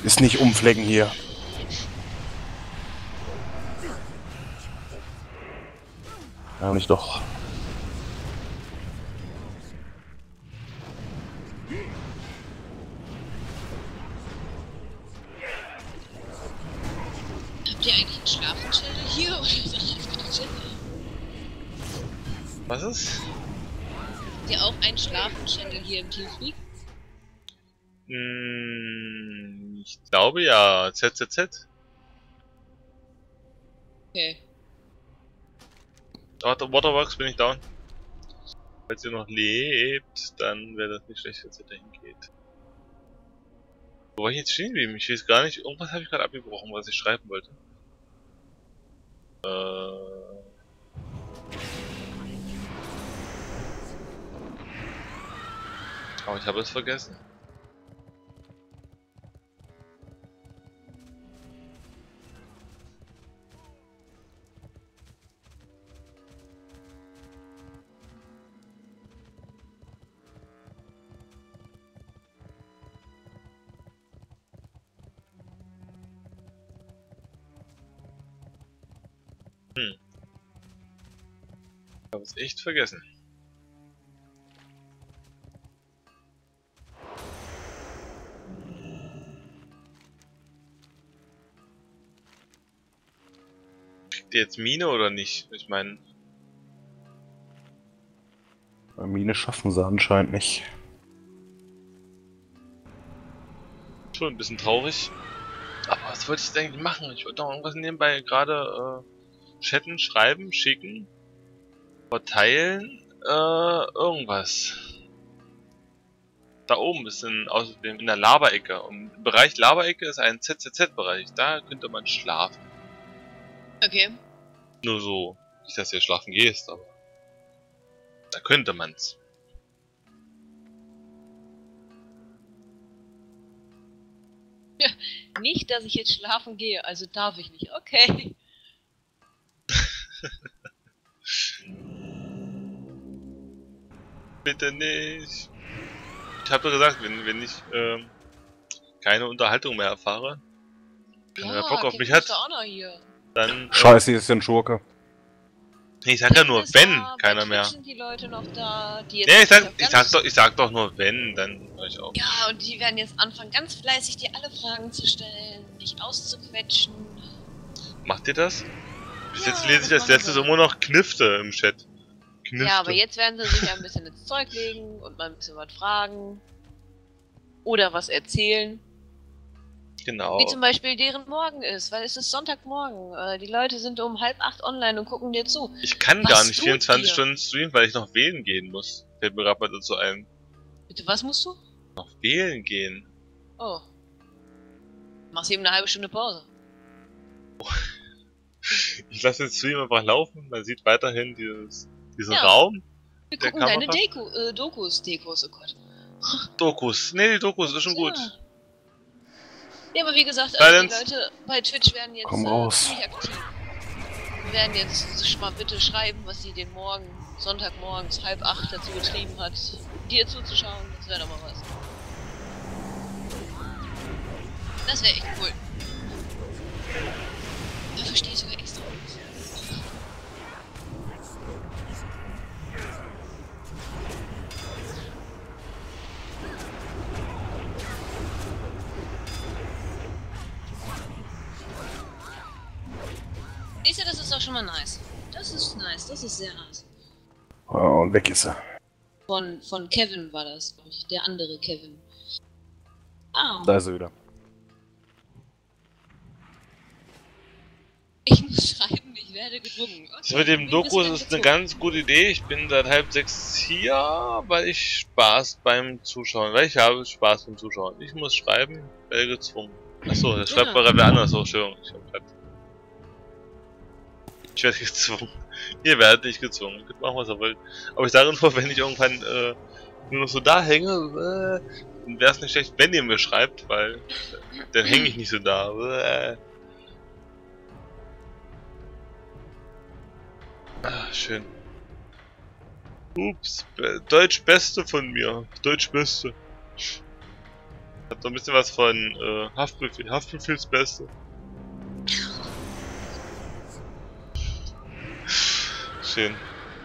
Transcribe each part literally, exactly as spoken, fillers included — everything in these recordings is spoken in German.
Ist nicht umflecken hier. Ja, nicht doch. Habt ihr eigentlich einen Schlafenschädel hier oder ist das einfach ein Schädel? Was ist? Habt ihr auch einen Schlafenschädel hier im Teamspeak? Hm, ich glaube ja. Z Z Z. Okay. Warte, Waterworks bin ich down. Falls ihr noch lebt, dann wäre das nicht schlecht, wenn ihr dahin geht. Wo war ich jetzt stehen geblieben? Ich weiß gar nicht. Irgendwas habe ich gerade abgebrochen, was ich schreiben wollte. Äh. Aber ich habe es vergessen. Hm. Ich habe es echt vergessen. Kriegt ihr jetzt Mine oder nicht? Ich meine. Mine schaffen sie anscheinend nicht. Schon ein bisschen traurig. Aber was wollte ich jetzt eigentlich machen? Ich wollte doch irgendwas nebenbei gerade äh, chatten, schreiben, schicken, verteilen, äh, irgendwas. Da oben ist in, außerdem in der Laberecke. Und im Bereich Laberecke ist ein Z Z Z-Bereich. Da könnte man schlafen. Okay. Nur so. Nicht, dass du schlafen gehst, aber da könnte man's. Ja, nicht, dass ich jetzt schlafen gehe, also darf ich nicht. Okay. Bitte nicht. Ich habe doch gesagt, wenn, wenn ich ähm, keine Unterhaltung mehr erfahre, keiner mehr Bock auf mich hat, auch noch hier. dann... Äh, Scheiße, hier ist ja ein Schurke. Ich sag ja nur, ist wenn da, keiner bei mehr. Twitch sind die Leute noch da, die jetzt Nee, ich sag, auf ich ganz- sag doch, ich sag doch nur wenn, dann höre ich auf. Ja, und die werden jetzt anfangen, ganz fleißig dir alle Fragen zu stellen, dich auszuquetschen. Macht ihr das? Bis Ja, jetzt lese ich das als machen letztes wir. immer noch Knifte im Chat. Knifte. Ja, aber jetzt werden sie sich ein bisschen ins Zeug legen und mal ein bisschen was fragen. Oder was erzählen. Genau. Wie zum Beispiel deren Morgen ist, weil es ist Sonntagmorgen. Äh, die Leute sind um halb acht online und gucken dir zu. Ich kann Was gar nicht tut vierundzwanzig ihr? Stunden streamen, weil ich noch wählen gehen muss. Fällt mir gerade mal dazu ein. Bitte, was musst du? Noch wählen gehen. Oh. Machst eben eine halbe Stunde Pause. Ich lasse den Stream einfach laufen, man sieht weiterhin dieses, diesen Ja. Raum. Wir Der gucken deine Kamera? Deko, äh, Dokus, Dekos, oh Gott. Dokus. Nee, die Dokus ist schon Ja. gut. Ja, aber wie gesagt, also die Silence. Leute bei Twitch werden jetzt Komm äh, raus. ziemlich aktiv. Wir werden jetzt schon mal bitte schreiben, was sie den Morgen, Sonntagmorgens, halb acht dazu getrieben hat, dir zuzuschauen. Das wäre doch mal was. Das wäre echt cool. Da verstehe ich sogar extra. Siehst du, das ist doch schon mal nice. Das ist nice, das ist sehr nice. Ja, und weg ist er. Von, von Kevin war das, glaube ich. Der andere Kevin. Ah, Da ist er wieder. ich muss schreiben, ich werde gezwungen. Okay, Das mit dem du bist Dokus dann ist eine gezwungen. ganz gute Idee. Ich bin seit halb sechs hier, weil ich Spaß beim Zuschauen, weil ich habe Spaß beim Zuschauen. Ich muss schreiben, werde gezwungen. Achso, das schreibt Ja. mal gerade wer anders. Oh, Entschuldigung. Ich, hab grad... ich werde gezwungen. Ihr werdet nicht gezwungen. Ihr könnt machen, was ihr wollt. Aber ich sage nur, wenn ich irgendwann äh, nur noch so da hänge, äh, dann wäre es nicht schlecht, wenn ihr mir schreibt, weil dann hänge ich nicht so da. Äh. Ah, schön. Ups, Be Deutsch Beste von mir. Deutsch Beste. Hat so ein bisschen was von äh, Haftbefehl, Haftbefehlsbeste. Schön.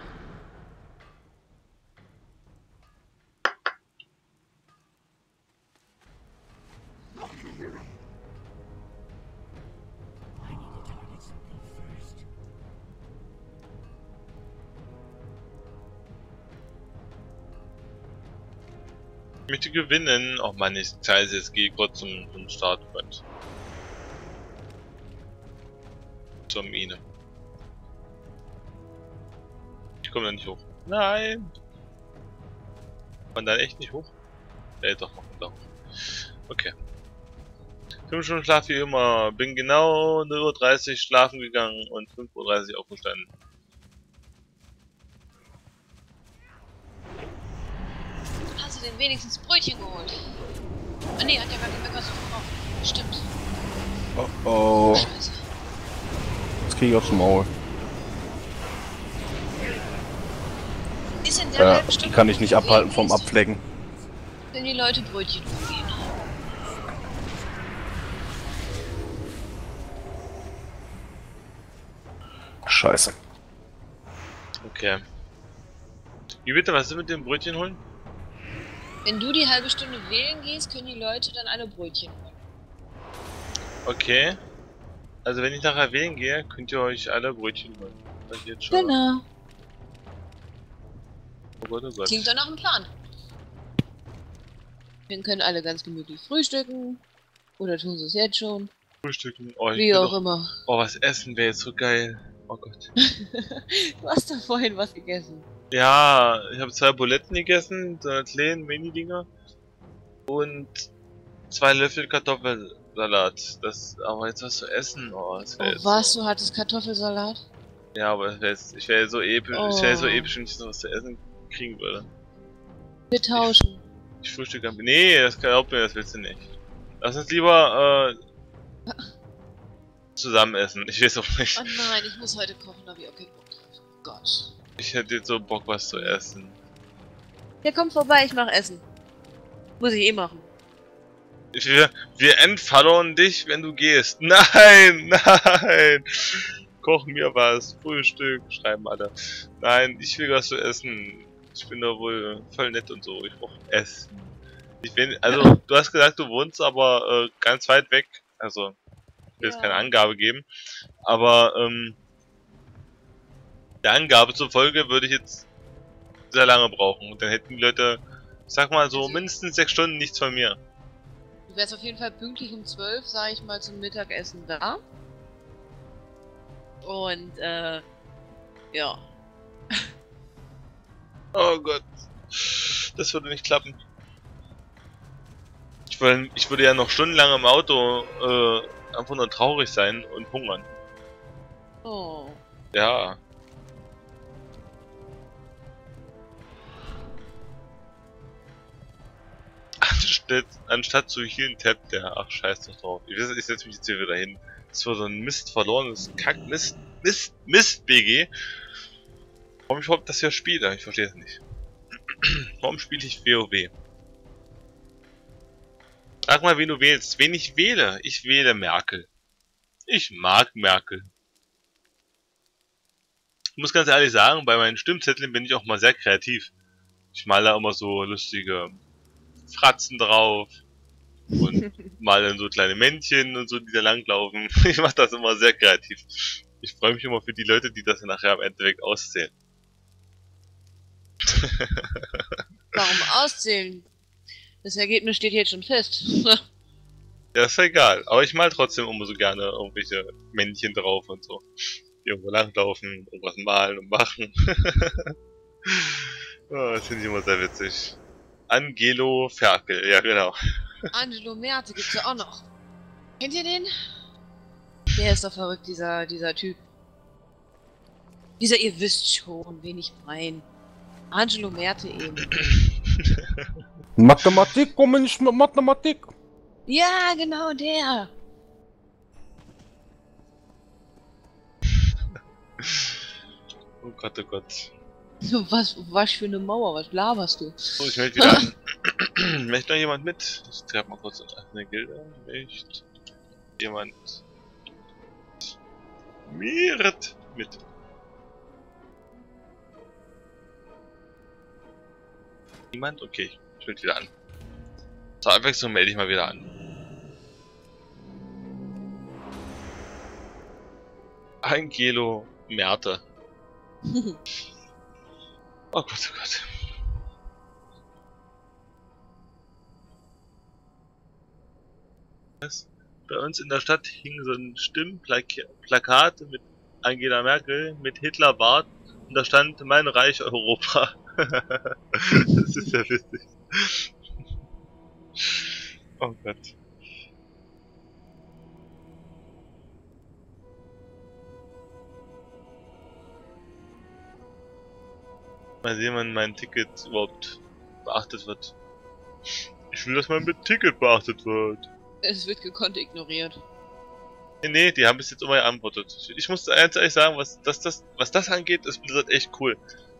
Ich möchte gewinnen. Oh Mann, ich scheiße, jetzt gehe ich kurz zum, zum Startpunkt. Zur Mine. Ich komme da nicht hoch. Nein! Kann da echt nicht hoch? Äh, doch, noch da hoch. Okay. fünf Stunden Schlaf wie immer. Bin genau null Uhr dreißig schlafen gegangen und fünf Uhr dreißig aufgestanden. Hast du denn wenigstens Brötchen geholt? Ah ne, hat ja gar nicht mehr was verbraucht. Stimmt. Oh oh. Scheiße. Jetzt krieg ich aufs Maul. Ist in der Ja, halben die Stunde kann ich nicht abhalten vom gewesen, Abflecken. wenn die Leute Brötchen umgehen. Scheiße. Okay. Wie bitte, was ist mit dem Brötchen holen? Wenn du die halbe Stunde wählen gehst, können die Leute dann alle Brötchen holen. Okay. Also wenn ich nachher wählen gehe, könnt ihr euch alle Brötchen holen. Das ist jetzt schon. Genau. Oh Gott, oh Gott. Klingt doch nach einem Plan. Wir können alle ganz gemütlich frühstücken. Oder tun sie es jetzt schon. Frühstücken. Oh, ich Wie will auch doch, immer. oh, was essen wäre jetzt so geil. Oh Gott. Du hast doch vorhin was gegessen. Ja, ich habe zwei Buletten gegessen, so eine kleinen Mini-Dinger. Und zwei Löffel Kartoffelsalat. Das, aber jetzt was zu essen. Oh, das Oh, wäre jetzt was? so. Du hattest Kartoffelsalat? Ja, aber das wär jetzt, ich wäre so episch, Oh. ich wäre so episch, wenn ich noch was zu essen kriegen würde. Wir tauschen. Ich frühstücke am... Nee, das glaubt mir, das willst du nicht. Lass uns lieber, äh... zusammen essen. Ich weiß auch nicht. Oh nein, ich muss heute kochen, da hab ich auch keinen Bock drauf. Oh Gott. Ich hätte jetzt so Bock, was zu essen. Ja, komm vorbei, ich mach Essen. Muss ich eh machen. Wir, wir entfallern dich, wenn du gehst. Nein, nein! Koch mir was, Frühstück, schreiben alle. Nein, ich will was zu essen. Ich bin doch wohl voll nett und so. Ich brauch Essen. Ich bin, also, du hast gesagt, du wohnst aber äh, ganz weit weg. Also, ich will jetzt Ja. keine Angabe geben. Aber, ähm, der Angabe zufolge würde ich jetzt sehr lange brauchen. Und dann hätten die Leute, ich sag mal so, Also- mindestens sechs Stunden nichts von mir. Du wärst auf jeden Fall pünktlich um zwölf, sag ich mal, zum Mittagessen da. Und, äh, ja. Oh Gott. Das würde nicht klappen. Ich würde, ich würde ja noch stundenlang im Auto äh, einfach nur traurig sein und hungern. Oh. Ja. Anstatt, anstatt zu healen, tappt der. Ach, scheiß doch drauf. Ich, weiß, ich setze mich jetzt hier wieder hin. Das war so ein Mist verlorenes Kack, Mist, Mist, Mist, B G. Warum ich überhaupt das hier spiele? Ich verstehe es nicht. Warum spiele ich WoW? Sag mal, wen du wählst. Wen ich wähle? Ich wähle Merkel. Ich mag Merkel. Ich muss ganz ehrlich sagen, bei meinen Stimmzetteln bin ich auch mal sehr kreativ. Ich male da immer so lustige Fratzen drauf. Und male dann so kleine Männchen und so, die da langlaufen. Ich mache das immer sehr kreativ. Ich freue mich immer für die Leute, die das nachher am Endeffekt auszählen. Warum auszählen? Das Ergebnis steht jetzt schon fest. Ja, ist ja egal. Aber ich mal trotzdem immer so gerne irgendwelche Männchen drauf und so. Die irgendwo langlaufen, irgendwas malen und machen. Oh, das finde ich immer sehr witzig. Angelo Ferkel, ja genau. Angelo Merte gibt's ja auch noch. Kennt ihr den? Der ist doch verrückt, dieser, dieser Typ. Dieser, ihr wisst schon, wen ich mein. Angelo Merte eben. Mathematik, komme nicht mit Mathematik. Ja, genau der. Oh Gott, oh Gott. So, was, was für eine Mauer, was laberst du? So, ich melde wieder an. Möchte noch jemand mit? Ich treffe mal kurz eine Gilde. Nicht jemand Miert mit. Niemand? Okay, ich melde wieder an. Zur Abwechslung melde ich mal wieder an. Ein Kilo Merte. Oh Gott, oh Gott. Was? Bei uns in der Stadt hing so ein Stimmplakat mit Angela Merkel, mit Hitlerbart und da stand mein Reich Europa. Das ist ja witzig. Oh Gott. Mal sehen, wann mein Ticket überhaupt beachtet wird. Ich will, dass mein Ticket beachtet wird. Es wird gekonnt ignoriert. Nee, nee, die haben bis jetzt immer geantwortet. Ich muss ganz ehrlich sagen, was das, das, was das angeht, ist Blizzard echt cool.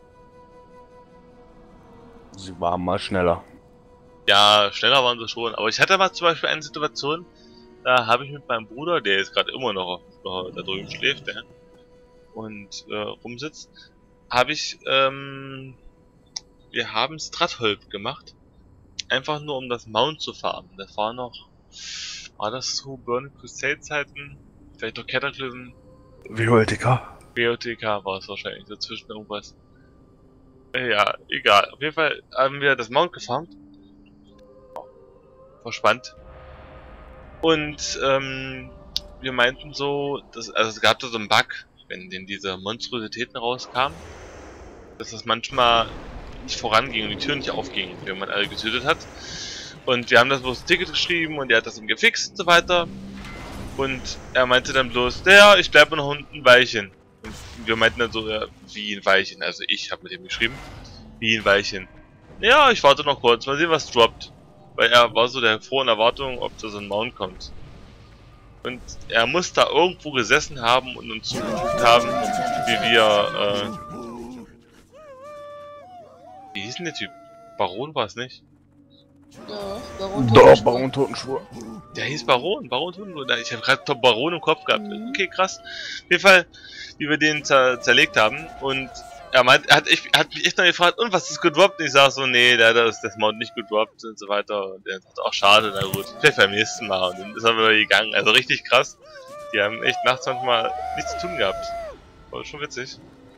Sie waren mal schneller. Ja, schneller waren sie schon, aber ich hatte mal zum Beispiel eine Situation, da habe ich mit meinem Bruder, der jetzt gerade immer noch äh, da drüben schläft, ja, und äh, rumsitzt, habe ich, ähm, wir haben Stratholb gemacht, einfach nur um das Mount zu farmen. Das war noch, war das so Burning Crusade Zeiten, vielleicht noch Cataclysm, Violetica. B O T K war es wahrscheinlich, dazwischen irgendwas. Ja, egal. Auf jeden Fall haben wir das Mount gefarmt. War spannend. Und ähm, wir meinten so, dass, also es gab da so einen Bug, wenn denn diese Monstrositäten rauskamen, dass das manchmal nicht voranging und die Tür nicht aufging, wenn man alle getötet hat. Und wir haben das bloß ein Ticket geschrieben und er hat das dann gefixt und so weiter. Und er meinte dann bloß, ja, ich bleibe noch ein Weilchen. Und wir meinten dann so, ja, wie ein Weilchen. Also ich habe mit ihm geschrieben, wie ein Weilchen. Ja, ich warte noch kurz, mal sehen, was droppt. Weil er war so der frohen Erwartung, ob da so ein Mount kommt. Und er muss da irgendwo gesessen haben und uns zugeguckt haben, wie wir, äh... Wie hieß denn der Typ? Baron war es nicht? Ja, Baron Doch, Totenschwur. Baron Totenschwur. Der hieß Baron, Baron Totenschwur. Ich habe gerade Baron im Kopf gehabt. Mhm. Okay, krass. Auf jeden Fall, wie wir den zer zerlegt haben. Und er meint, er hat, ich, er hat mich echt noch gefragt, und was ist gedroppt? Und ich sag so, nee, da ist das Mount nicht gedroppt und so weiter. Und er sagt, auch schade, na gut, vielleicht beim nächsten Mal. Und dann ist er wieder gegangen. Also richtig krass. Die haben echt nachts manchmal nichts zu tun gehabt. War schon witzig.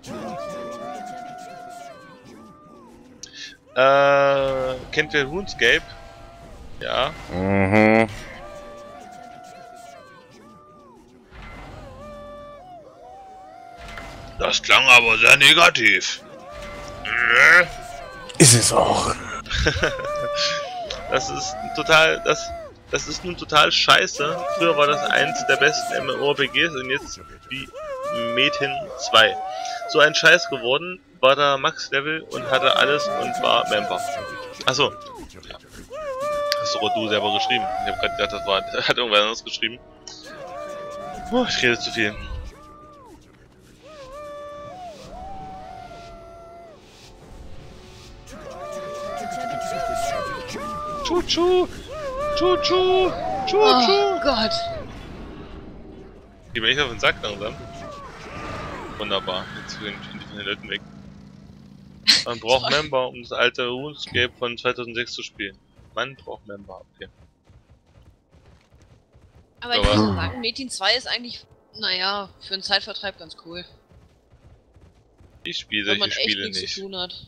Äh, kennt ihr RuneScape? Ja. Mhm. Das klang aber sehr negativ. Ist es auch. Das ist total, das, das ist nun total scheiße. Früher war das eins der besten MMORPGs und jetzt wie Metin zwei. So ein Scheiß geworden, war da Max-Level und hatte alles und war Member. Achso. Ja. Hast du du selber geschrieben? Ich hab grad gedacht, das war, hat irgendwer anderes geschrieben. Oh, ich rede zu viel. Tschu-tschu! Tschu-tschu! Tschu-tschu! Oh Gott. Geh mir echt auf den Sack langsam. Wunderbar, jetzt bin ich von den Leuten weg. Man braucht Member, um das alte RuneScape von zweitausendsechs zu spielen. Man braucht Member, okay. Aber ich muss mal sagen, Metin zwei ist eigentlich, naja, für einen Zeitvertreib ganz cool. Ich spiele Wenn man solche echt Spiele nichts nicht. zu tun hat.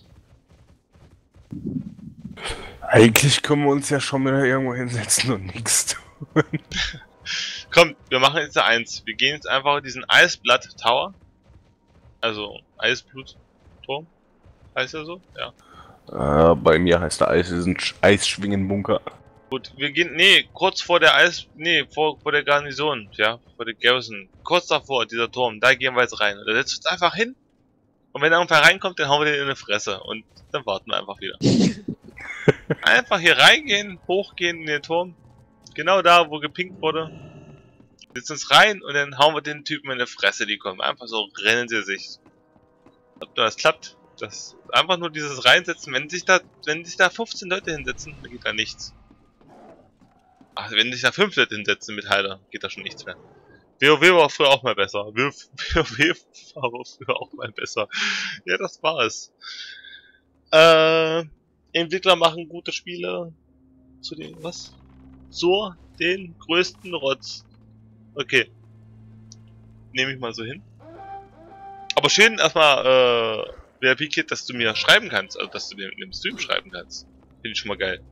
Eigentlich können wir uns ja schon wieder irgendwo hinsetzen und nichts tun. Komm, wir machen jetzt eins. Wir gehen jetzt einfach diesen Eisblatt Tower. Also Eisblut-Turm. Heißt er so? Ja. Äh, bei mir heißt der Eis, ist ein Sch- Eisschwingenbunker. Gut, wir gehen, nee, kurz vor der Eis, nee, vor, vor der Garnison, ja, vor der Garrison. Kurz davor, dieser Turm, da gehen wir jetzt rein. Und da setzen wir uns einfach hin. Und wenn er irgendwer reinkommt, dann hauen wir den in die Fresse. Und dann warten wir einfach wieder. Einfach hier reingehen, hochgehen in den Turm. Genau da, wo gepinkt wurde. Setzen uns rein und dann hauen wir den Typen in die Fresse, die kommen. Einfach so rennen sie sich. Ob das klappt, Das einfach nur dieses Reinsetzen, wenn sich da, wenn sich da fünfzehn Leute hinsetzen, dann geht da nichts. Ach, wenn sich da fünf Leute hinsetzen mit Heiler, geht da schon nichts mehr. WoW war früher auch mal besser. WoW war früher auch mal besser. Ja, das war es. Äh, Entwickler machen gute Spiele zu den, was? Zu den größten Rotz. Okay. Nehme ich mal so hin. Aber schön erstmal, äh, W I P-Kit, dass du mir schreiben kannst, also dass du dir in dem Stream schreiben kannst. Finde ich schon mal geil.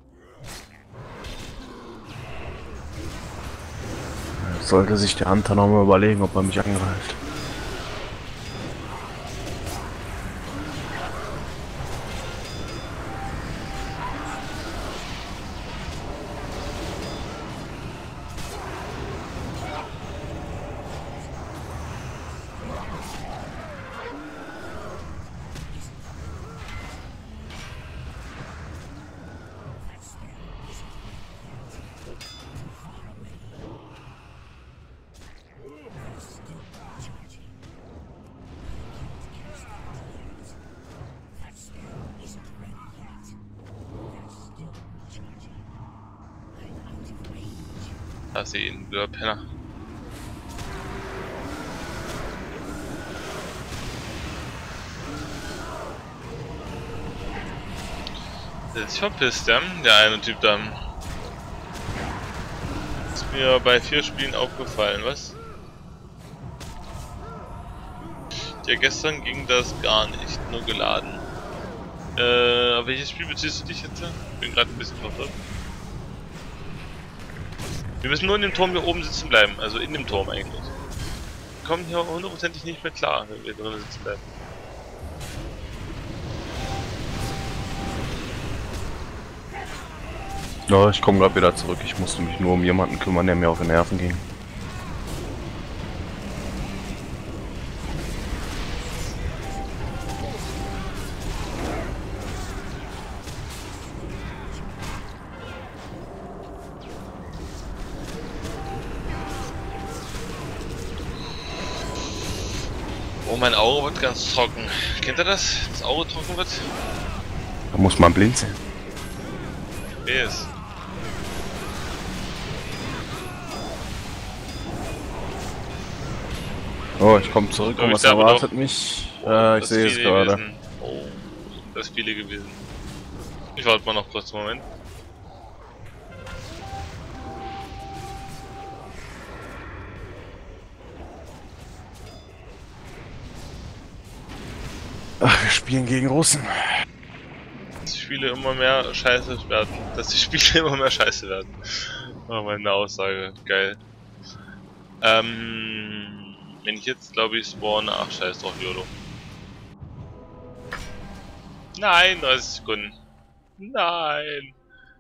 Sollte sich der Hunter noch mal überlegen, ob er mich angreift. Da sehe ich ihn, der Penner. Der ist verpisst, ja? Der eine Typ da. Ist mir bei vier Spielen aufgefallen, was? Ja, gestern ging das gar nicht, nur geladen. Äh, auf welches Spiel beziehst du dich jetzt? Ich bin gerade ein bisschen verwirrt. Wir müssen nur in dem Turm hier oben sitzen bleiben, also in dem Turm eigentlich. Wir kommen hier hundertprozentig nicht mehr klar, wenn wir drin sitzen bleiben. Ja, ich komme gerade wieder zurück. Ich musste mich nur um jemanden kümmern, der mir auf die Nerven ging. Oh, mein Auge wird ganz trocken. Kennt ihr das? Das Auge trocken wird? Da muss man blinzeln. Wer ist? Oh, ich komme zurück Oh, und ich was glaube erwartet doch- mich? Oh, äh, ich das sehe ist es viele gerade. gewesen. Oh, das ist viele gewesen. Ich warte mal noch kurz einen Moment. Ach, wir spielen gegen Russen. Dass die Spiele immer mehr scheiße werden. Dass die Spiele immer mehr scheiße werden. Oh, meine Aussage. Geil. Ähm, wenn ich jetzt glaube ich spawne, ach scheiß drauf, YOLO. Nein, dreißig Sekunden. Nein.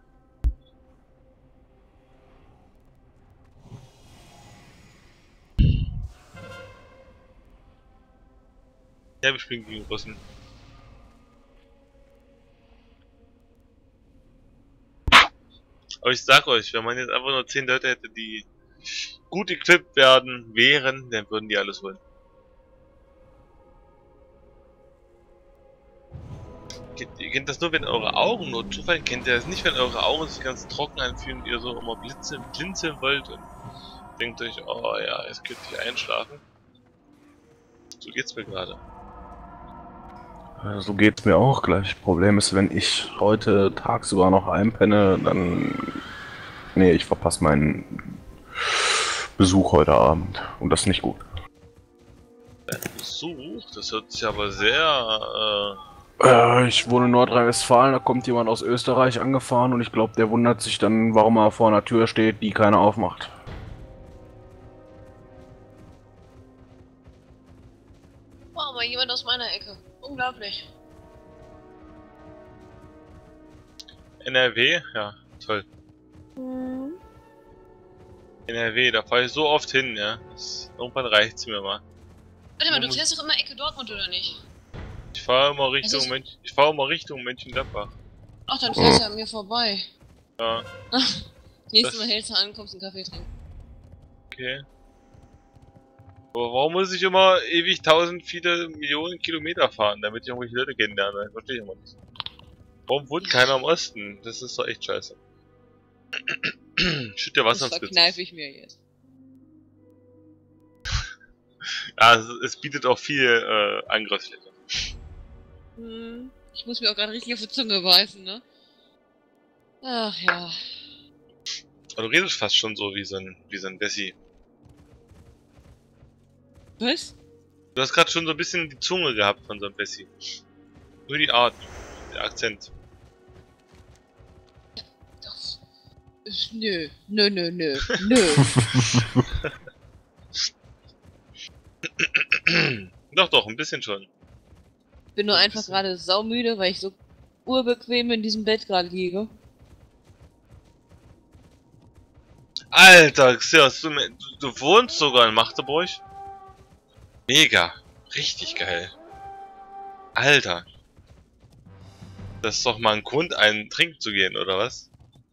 Ja, wir spielen gegen Russen. Aber ich sag euch, wenn man jetzt einfach nur zehn Leute hätte, die gut equipped werden, wären, dann würden die alles holen. Kennt, ihr kennt das nur, wenn eure Augen nur zufallen. Kennt ihr das nicht, wenn eure Augen sich ganz trocken anfühlen und ihr so immer blinzeln, blinzeln wollt und denkt euch, oh ja, jetzt könnt ihr einschlafen. So geht's mir gerade. So geht's mir auch gleich. Problem ist, wenn ich heute tagsüber noch einpenne, dann... Nee, ich verpasse meinen Besuch heute Abend. Und das ist nicht gut. Besuch? Das hört sich aber sehr... Äh, ich wohne in Nordrhein-Westfalen, da kommt jemand aus Österreich angefahren und ich glaube, der wundert sich dann, warum er vor einer Tür steht, die keiner aufmacht. Wow, mal jemand aus meiner Ecke. Unglaublich. Äh, N R W? Ja, toll. Hm. N R W, da fahre ich so oft hin, ja. Das, irgendwann reicht's mir mal. Warte mal, du fährst doch immer Ecke Dortmund, oder nicht? Ich fahre immer Richtung ist- Mönch ich fahre immer Richtung Mönchengladbach. Ach, dann fährst du an mir vorbei. Ja, Nächstes Das- Mal hältst du an, kommst einen Kaffee trinken. okay. Aber warum muss ich immer ewig tausend, viele Millionen Kilometer fahren, damit ich irgendwelche Leute kennenlerne? Verstehe ich immer nicht. Warum wohnt keiner im Osten? Das ist doch echt scheiße. Schütt dir Wasser Das ins verkneife Gesicht. ich mir jetzt. Ja, es, es bietet auch viel äh, Angriffsfläche. Hm, ich muss mir auch gerade richtig auf die Zunge beißen, ne? Ach ja. Aber du redest fast schon so wie so ein, wie so ein Bessie. Was? Du hast gerade schon so ein bisschen die Zunge gehabt von so einem Bessie. Nur die Art, der Akzent. Das ist, nö, nö, nö, nö, nö. Doch, doch, ein bisschen schon. Bin nur Ein einfach bisschen. gerade saumüde, weil ich so urbequem in diesem Bett gerade liege. Alter, Xeos, du, du, du wohnst sogar in Magdeburg? Mega. Richtig geil. Alter. Das ist doch mal ein Grund, einen trinken zu gehen, oder was?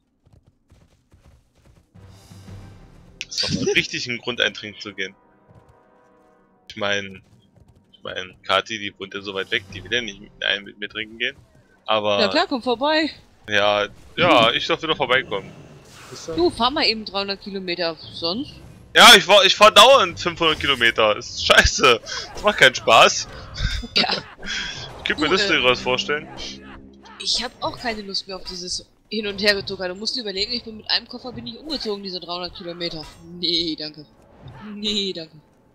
Das ist doch mal richtig ein Grund, einen trinken zu gehen. Ich meine, ich meine, Kathi, die wohnt ja so weit weg, die will ja nicht mit, ein, mit mir trinken gehen. Aber, Na klar, komm vorbei. ja, ja, ich darf wieder vorbeikommen. Du, fahr mal eben dreihundert Kilometer sonst. Ja, ich fahr, ich fahr dauernd fünfhundert Kilometer. Das ist scheiße. Das macht keinen Spaß. Ja. Ich könnte mir Du, lustigeres vorstellen. Ich habe auch keine Lust mehr auf dieses Hin- und Hergetucker. Du musst dir überlegen, ich bin mit einem Koffer bin ich umgezogen, diese dreihundert Kilometer. Nee, danke. Nee, danke.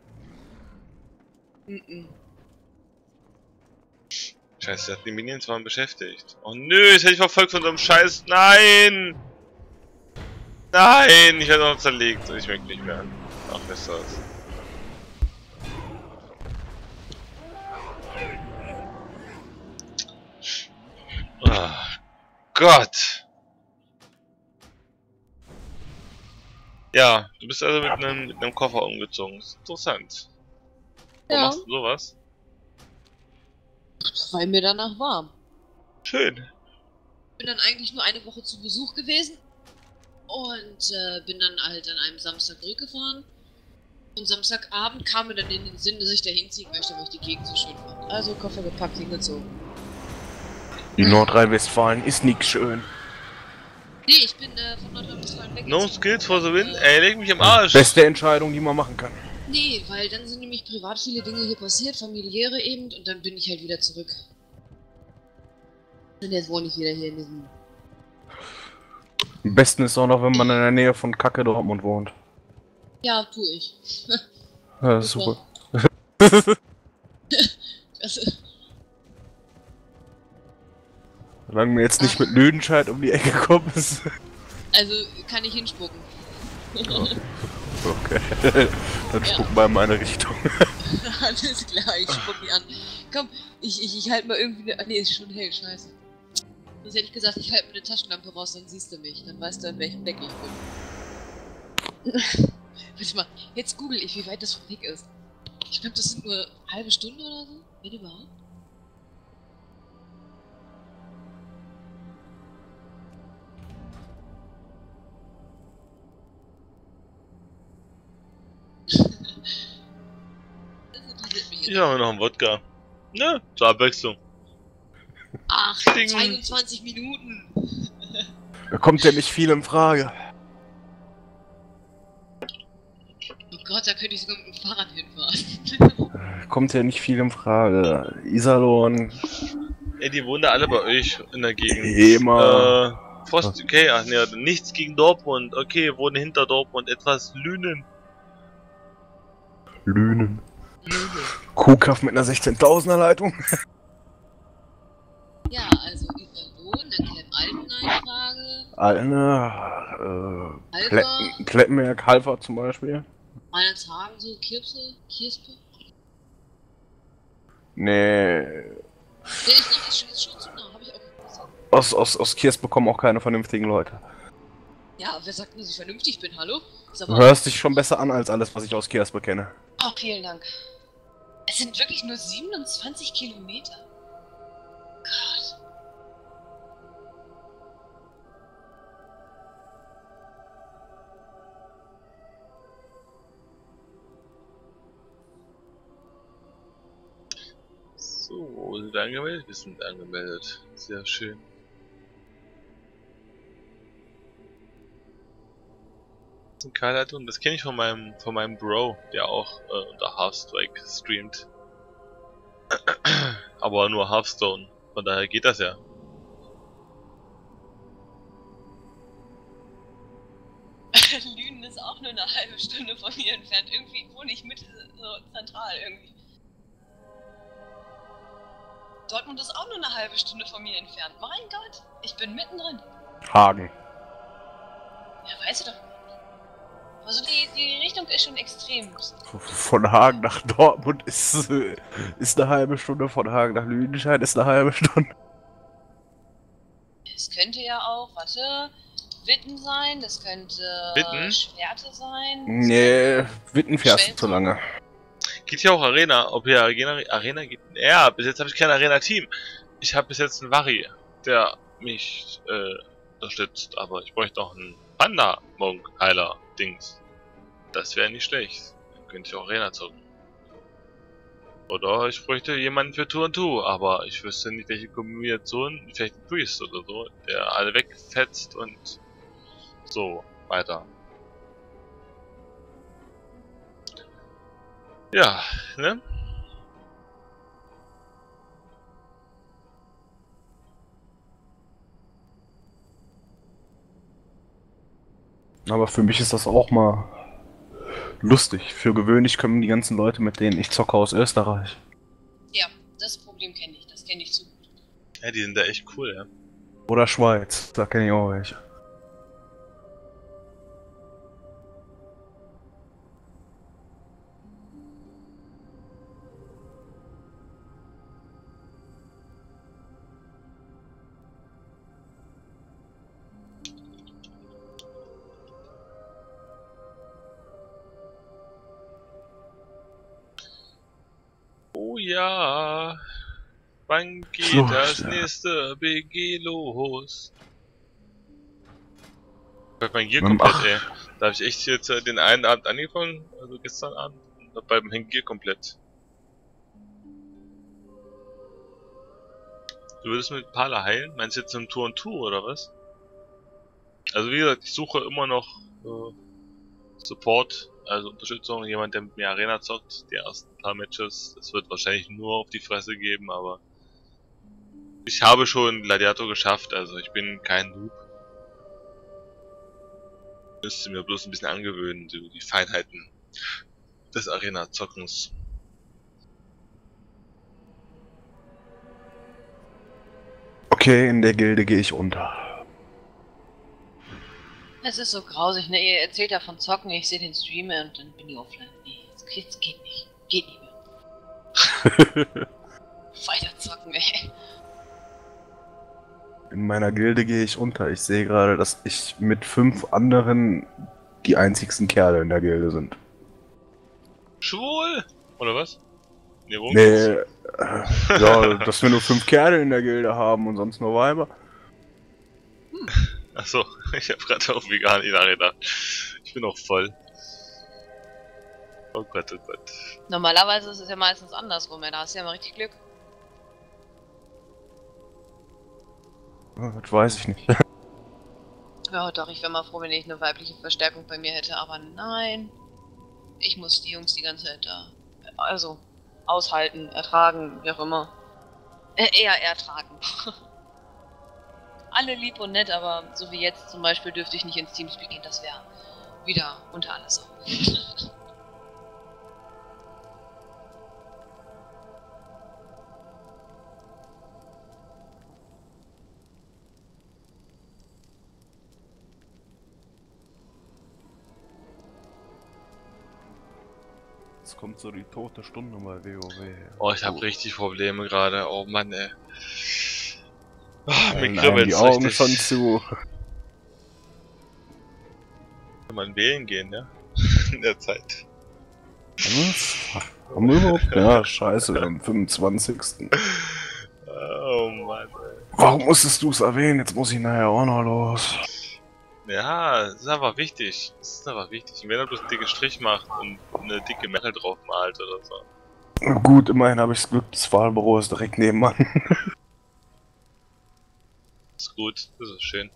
Mm -mm. Scheiße, die Minions waren beschäftigt. Oh nö, jetzt hätte ich verfolgt von so einem Scheiß. Nein! Nein, ich werde noch zerlegt. Ich möchte nicht mehr. Ach, was das. Oh Gott! Ja, du bist also mit einem, mit einem Koffer umgezogen. Das ist interessant. Warum Ja, machst du sowas? weil mir danach warm. Schön. Bin dann eigentlich nur eine Woche zu Besuch gewesen und äh, bin dann halt an einem Samstag zurückgefahren. Und Samstagabend kam mir dann in den Sinn, dass ich da hinziehen möchte, weil ich die Gegend so schön fand. Also Koffer gepackt, hingezogen. Nordrhein-Westfalen ist nix schön. Nee, ich bin äh, von Nordrhein-Westfalen weg. No skills for the win? Ey, leg mich am Arsch. Beste Entscheidung, die man machen kann. Nee, weil dann sind nämlich privat viele Dinge hier passiert, familiäre eben, und dann bin ich halt wieder zurück. Und jetzt wohne ich wieder hier in diesem... Am besten ist auch noch, wenn man in der Nähe von Kacke Dortmund wohnt. Ja, tu ich. Ja, das ist super. Also, Solange mir jetzt nicht mit Lüdenscheid um die Ecke kommt, ist... also kann ich hinspucken. Okay. Dann Ja. spuck mal in meine Richtung. Alles klar, ich spuck die an. Komm, ich, ich, ich halte mal irgendwie eine... Ah, nee, ist schon hell, scheiße. Sonst hätte ich gesagt, ich halte mir eine Taschenlampe raus, dann siehst du mich. Dann weißt du, an welchem Deck ich bin. Warte mal, jetzt google ich, wie weit das vom Weg ist. Ich glaube, das sind nur eine halbe Stunde oder so, wenn überhaupt. Das interessiert mich jetzt. Hier haben wir noch einen Wodka. Ne, zur Abwechslung. Ach, Ding. zweiundzwanzig Minuten. Da kommt ja nicht viel in Frage. Oh Gott, da könnte ich sogar mit dem Fahrrad hinfahren. Da kommt ja nicht viel in Frage. Iserlohn, Ey, die wohnen da alle bei euch in der Gegend. Bremer. Äh, Frost, okay, ach ne, nichts gegen Dortmund. Okay, wohnen hinter Dortmund, etwas Lünen. Lünen. Kuhkaff mit einer sechzehntausender Leitung. Ja, also Iserlohn, dann Klemm Altenheim-Frage, Eine, äh, Halver, Kle Kleppenberg, Halver zum Beispiel. Meinershagen, so Kirpse, Kirspe. Nee, Der ist noch, ist, ist schon zu nah, hab ich auch gewusst. aus, aus, aus Kiers bekommen auch keine vernünftigen Leute. Ja, wer sagt, dass ich vernünftig bin, hallo? Ist Du aber hörst dich schon besser an als alles, was ich aus Kiers bekenne. Oh, vielen Dank. Es sind wirklich nur siebenundzwanzig Kilometer. Gott. wir angemeldet? Wir sind angemeldet. Sehr schön. Das ist ein Karl, das kenne ich von meinem von meinem Bro, der auch äh, unter Hearthstrike streamt. Aber nur Hearthstone. Von daher geht das ja. Lünen ist auch nur eine halbe Stunde von mir entfernt. Irgendwie wohne ich mit so zentral irgendwie. Dortmund ist auch nur eine halbe Stunde von mir entfernt. Mein Gott, ich bin mittendrin. Hagen. Ja, weißt du doch. Also die, die Richtung ist schon extrem. Von Hagen nach Dortmund ist, äh, ist eine halbe Stunde, von Hagen nach Lüdenscheid ist eine halbe Stunde. Es könnte ja auch, warte, Witten sein, das könnte Witten? Schwerte sein. Nee, Witten fährst du Schwerte. zu lange. Geht hier auch Arena? Ob hier Arena, Arena geht? Ja, bis jetzt habe ich kein Arena-Team. Ich habe bis jetzt einen Vari, der mich äh, unterstützt, aber ich bräuchte noch einen Panda-Monk-Heiler-Dings. Das wäre nicht schlecht. Dann könnte ich auch Arena zocken. Oder ich bräuchte jemanden für Tour und Tour, aber ich wüsste nicht, welche Kombination, vielleicht ein Priest oder so, der alle wegfetzt und so weiter. Ja, ne? Aber für mich ist das auch mal lustig. Für gewöhnlich kommen die ganzen Leute, mit denen ich zocke, aus Österreich. Ja, das Problem kenne ich, das kenne ich zu gut. Ja, die sind da echt cool, ja. Oder Schweiz, da kenne ich auch welche. Oh ja. Wann geht So, das ja. nächste B G los? Bei mein Gear Ähm, komplett, ach. ey. Da habe ich echt jetzt äh, den einen Abend angefangen, also gestern Abend, und hab beim Gear komplett. Du würdest mit Pala heilen? Meinst du jetzt im Tour und Tour oder was? Also wie gesagt, ich suche immer noch äh, Support, also Unterstützung, jemand, der mit mir Arena zockt, die ersten paar Matches. Es wird wahrscheinlich nur auf die Fresse geben, aber ich habe schon Gladiator geschafft, also ich bin kein Noob. Müsste mir bloß ein bisschen angewöhnen, so die Feinheiten des Arena-Zockens. Okay, in der Gilde gehe ich unter. Es ist so grausig, ne? Ihr erzählt ja von Zocken, ich sehe den Streamer und dann bin ich offline. Nee, das geht, das geht nicht. Geht nicht mehr. Weiter zocken, ey. In meiner Gilde gehe ich unter. Ich sehe gerade, dass ich mit fünf anderen die einzigsten Kerle in der Gilde sind. Schwul? Oder was? Nee, worum Nee, geht's? äh, ja, dass wir nur fünf Kerle in der Gilde haben und sonst nur Weiber. Achso, ich hab gerade auf vegan gedacht. Ich bin auch voll. Oh Gott, oh Gott. Normalerweise ist es ja meistens andersrum, ey. Da hast du ja mal richtig Glück. Das weiß ich nicht. Ja, doch, ich wäre mal froh, wenn ich eine weibliche Verstärkung bei mir hätte, aber nein. Ich muss die Jungs die ganze Zeit da. Also, aushalten, ertragen, wie auch immer. Äh, eher ertragen. Alle lieb und nett, aber so wie jetzt zum Beispiel dürfte ich nicht ins Teamspeak gehen, das wäre wieder unter alles Sau. Jetzt kommt so die tote Stunde bei WoW. Oh, ich habe richtig Probleme gerade. Oh Mann, ey. Oh, mir Nein, kribbelt's die Augen richtig. schon zu. Kann man wählen gehen, ja? In der Zeit. Was? Haben wir überhaupt? Ja, scheiße, am fünfundzwanzigsten Oh Mann, ey. Warum musstest du es erwähnen? Jetzt muss ich nachher auch noch los. Ja, das ist aber wichtig. Das ist aber wichtig. Und wenn er bloß einen dicken Strich macht und eine dicke Metal drauf malt oder so. Gut, immerhin habe ich das Glück, das Wahlbüro ist direkt nebenan. Ist gut, das ist schön.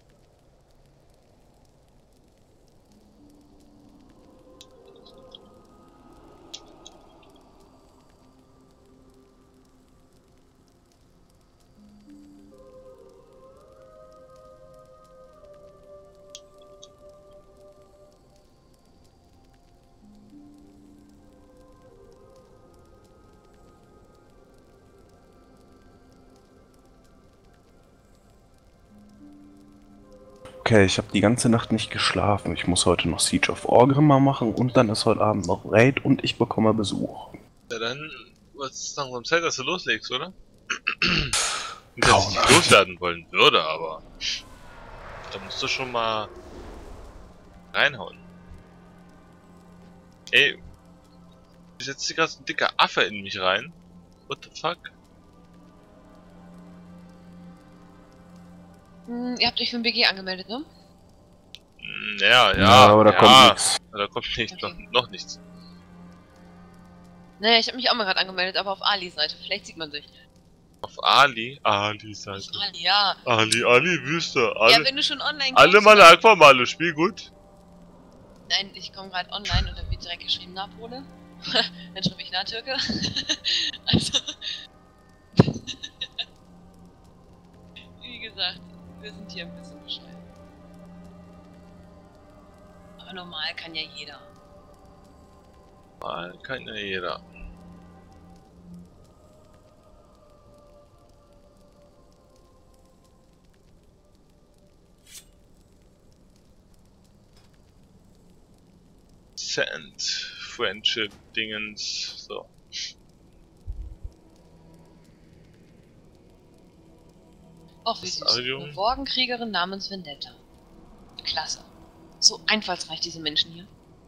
Okay, ich habe die ganze Nacht nicht geschlafen. Ich muss heute noch Siege of Orgrimmar machen und dann ist heute Abend noch Raid und ich bekomme Besuch. Ja dann, was ist langsam Zeit, dass du loslegst, oder? Nicht, dass ich dich loswerden wollen würde, aber da musst du schon mal reinhauen. Ey, ich setze hier gerade ein dicker Affe in mich rein. What the fuck? Hm, ihr habt euch für den B G angemeldet, ne? Hm, Ja, ja, Ja, aber da ja. kommt nichts. Da kommt nicht, Okay. noch, noch nichts. Naja, ich habe mich auch mal gerade angemeldet, aber auf Alis Seite. Vielleicht sieht man sich. Auf Ali, Ali Seite. Auf Ali, ja. Ali, Ali, Wüste, alle, Ja, wenn du schon online alle kommst, meine dann- Aquamale, Spiel gut. Nein, ich komme gerade online und dann wird direkt geschrieben Napole. Dann schreibe ich Nahtürke. Also. Wie gesagt, wir sind hier ein bisschen bescheuert. Aber normal kann ja jeder. Mal kann ja jeder. Sand, Friendship, Dingens, so. Och, wie Das süß. Audio. Eine Worgenkriegerin namens Vendetta. Klasse. So einfallsreich, diese Menschen hier.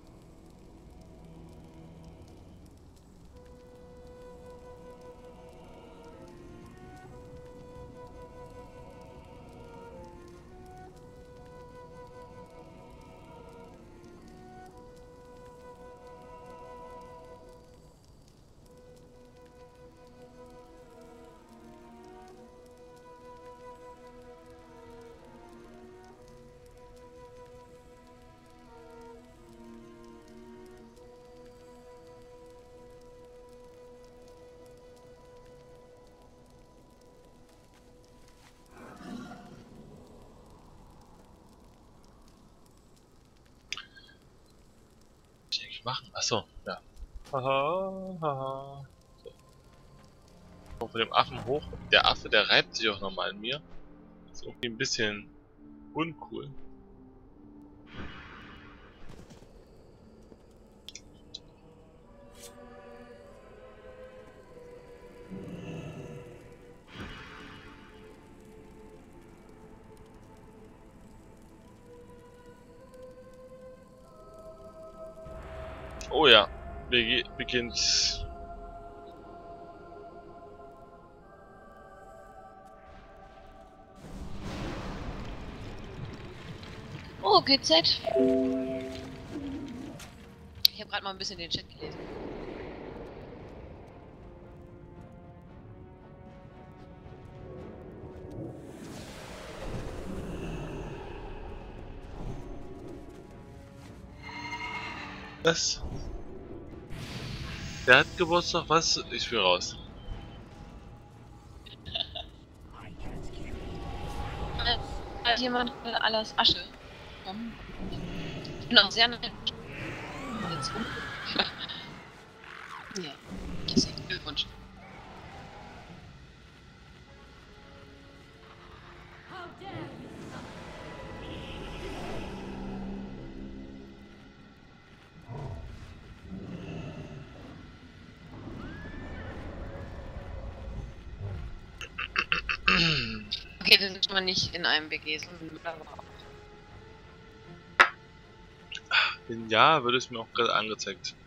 Was soll ich machen? Achso, ja. Haha, haha. So. Komm von dem Affen hoch. Der Affe, der reibt sich auch nochmal an mir. Ist irgendwie ein bisschen uncool. Oh ja, Be beginnt. Oh, G Z. Ich habe gerade mal ein bisschen den Chat gelesen. Was? Der hat Geburtstag, was? Ich will raus. Hat jemand äh, alles Asche? Komm. Ich bin auch sehr nett. Jetzt um. Ja, herzlichen Glückwunsch. Okay, wir sind schon mal nicht in einem B G, sondern Wenn ja, würde es mir auch gerade angezeigt.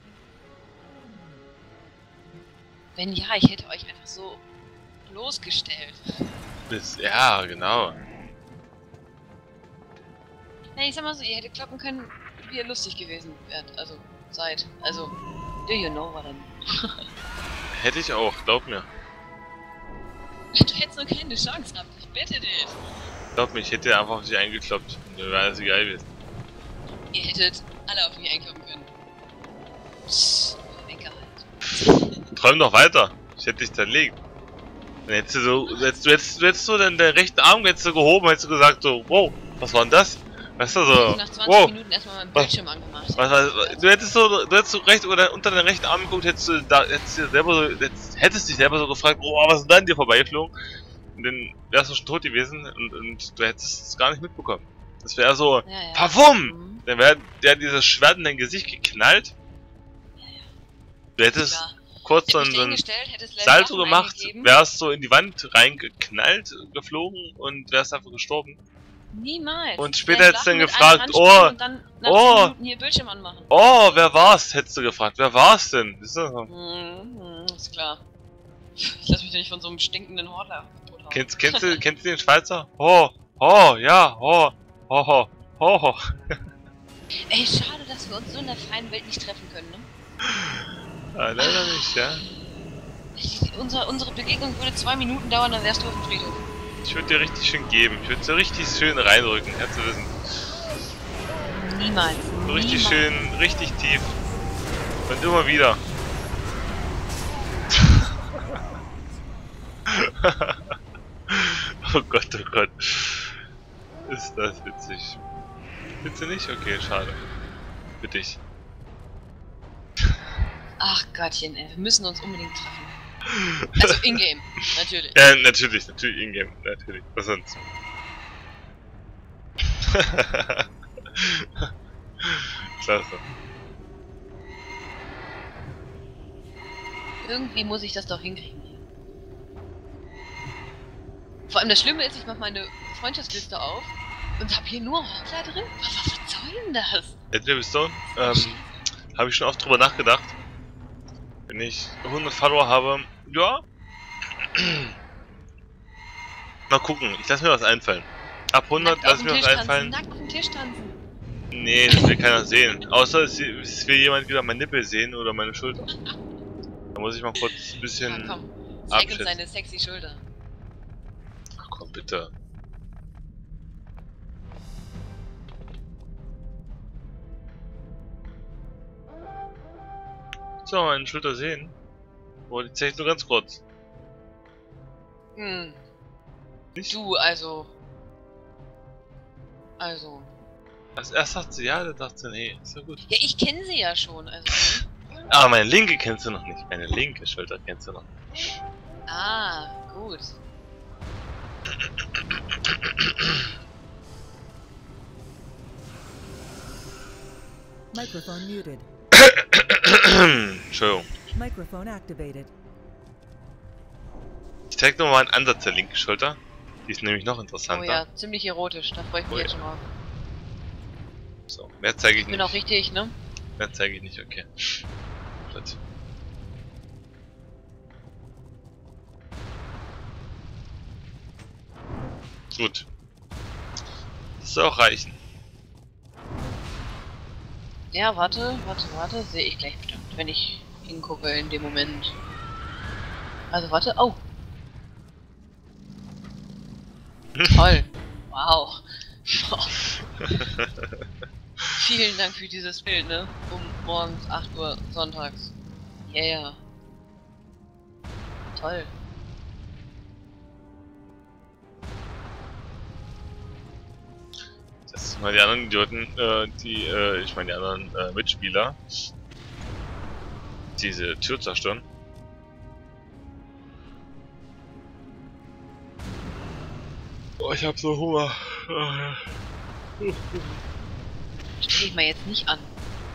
wenn ja, ich hätte euch einfach so bloßgestellt. Bis, ja, genau. Nee, ich sag mal so, ihr hättet kloppen können, wie ihr lustig gewesen wärt. Also, seid. Also, do you know what I mean? Hätte ich auch, glaub mir. Du hättest nur keine Chance gehabt, ich bitte dich. Glaub mir, ich hätte einfach auf dich eingekloppt. Mir wäre das egal gewesen. Ihr hättet alle auf mich einkloppen können. Psst, Denker halt. Träum doch weiter. Ich hätte dich zerlegt. Dann hättest du so, du hättest, du hättest, du hättest so den, den rechten Arm hättest du gehoben, hättest du gesagt so, wow, was war denn das? Weißt du, so, Nach zwanzig wow. Minuten erstmal meinen Bildschirm was, angemacht. Was, was, du hättest so, du hättest so recht oder unter den rechten Arm geguckt, hättest du da, hättest du selber so, hättest, hättest dich selber so gefragt, oh, was ist denn an dir vorbeiflogen? Und dann wärst du schon tot gewesen und, und du hättest es gar nicht mitbekommen. Das wäre so, ja, ja. Pavum! Mhm. Dann wäre der dieses Schwert in dein Gesicht geknallt. Ja, ja. Du hättest Klar. kurz so Hätte ein mich dahingestellt, hättest Level Salto Waffen gemacht, eingegeben. wärst so in die Wand reingeknallt, geflogen und wärst einfach gestorben. Niemals. Und später Vielleicht hättest du dann mit gefragt, einer oh, ranspringen und dann nach oh. zehn Minuten hier Bildschirm anmachen. Oh, wer war's? Hättest du gefragt. Wer war's denn? Ist das so? Mhm, ist klar. Ich lass mich doch nicht von so einem stinkenden Hortler tot hauen. Kennst, kennst, du, kennst du den Schweizer? Oh, oh, ja, oh, oh, oh, oh. Ey, schade, dass wir uns so in der freien Welt nicht treffen können, ne? Ah, leider nicht, ja. Ich, unsere, unsere Begegnung würde zwei Minuten dauern, dann wärst du auf dem Friedhof. Ich würde dir richtig schön geben. Ich würde dir richtig schön reinrücken, kannst du wissen. Niemals. So richtig Niemals. schön, richtig tief. Und immer wieder. Oh Gott, oh Gott. Ist das witzig. Findest du nicht? Okay, schade. Für dich. Ach Gottchen, ey, wir müssen uns unbedingt treffen. Also in-game, natürlich. Ja, natürlich, natürlich in-game, natürlich. Was sonst? Klasse. Irgendwie muss ich das doch hinkriegen hier. Vor allem das Schlimme ist, ich mache meine Freundschaftsliste auf und habe hier nur Hortler drin. Was, was soll denn das? Edwin Stone, ähm, habe ich schon oft drüber nachgedacht. Wenn ich hundert Follower habe, ja. Mal gucken, ich lasse mir was einfallen. Ab hundert lasse ich mir was einfallen. Nackt auf dem Tisch tanzen. Nee, das will keiner sehen. Außer es, es will jemand wieder mein Nippel sehen oder meine Schulter. Da muss ich mal kurz ein bisschen. Ja, komm, zeig uns abschätzen. deine sexy Schulter. Ach komm, bitte. So, meine Schulter sehen. Oh, die zeige ich nur ganz kurz. Hm. Nicht? Du, also. Also. Als erst sagt sie ja, dann dachte sie, nee, ist ja gut. Ja, ich kenne sie ja schon, also. Aber meine linke kennst du noch nicht. Meine linke Schulter kennst du noch nicht. Ah, gut. Microphone muted. Entschuldigung. Microphone activated. Ich zeig nur mal einen Ansatz der linken Schulter. Die ist nämlich noch Oh interessanter. ja, ziemlich erotisch, da freue ich mich Oh ja. jetzt schon mal. So, mehr zeige ich Ich bin nicht. auch richtig, ne? Mehr zeige ich nicht, okay. Gut. Gut. Das soll auch reichen. Ja, warte, warte, warte, sehe ich gleich bestimmt, wenn ich hingucke in dem Moment. Also warte, oh. Toll. Wow. Vielen Dank für dieses Bild, ne? Um morgens acht Uhr sonntags. Yeah. Toll. Das sind mal die anderen Idioten, äh, die, äh, ich meine die anderen äh, Mitspieler, diese Tür zerstören. Oh, ich hab so Hunger. Stell dich mal jetzt nicht an.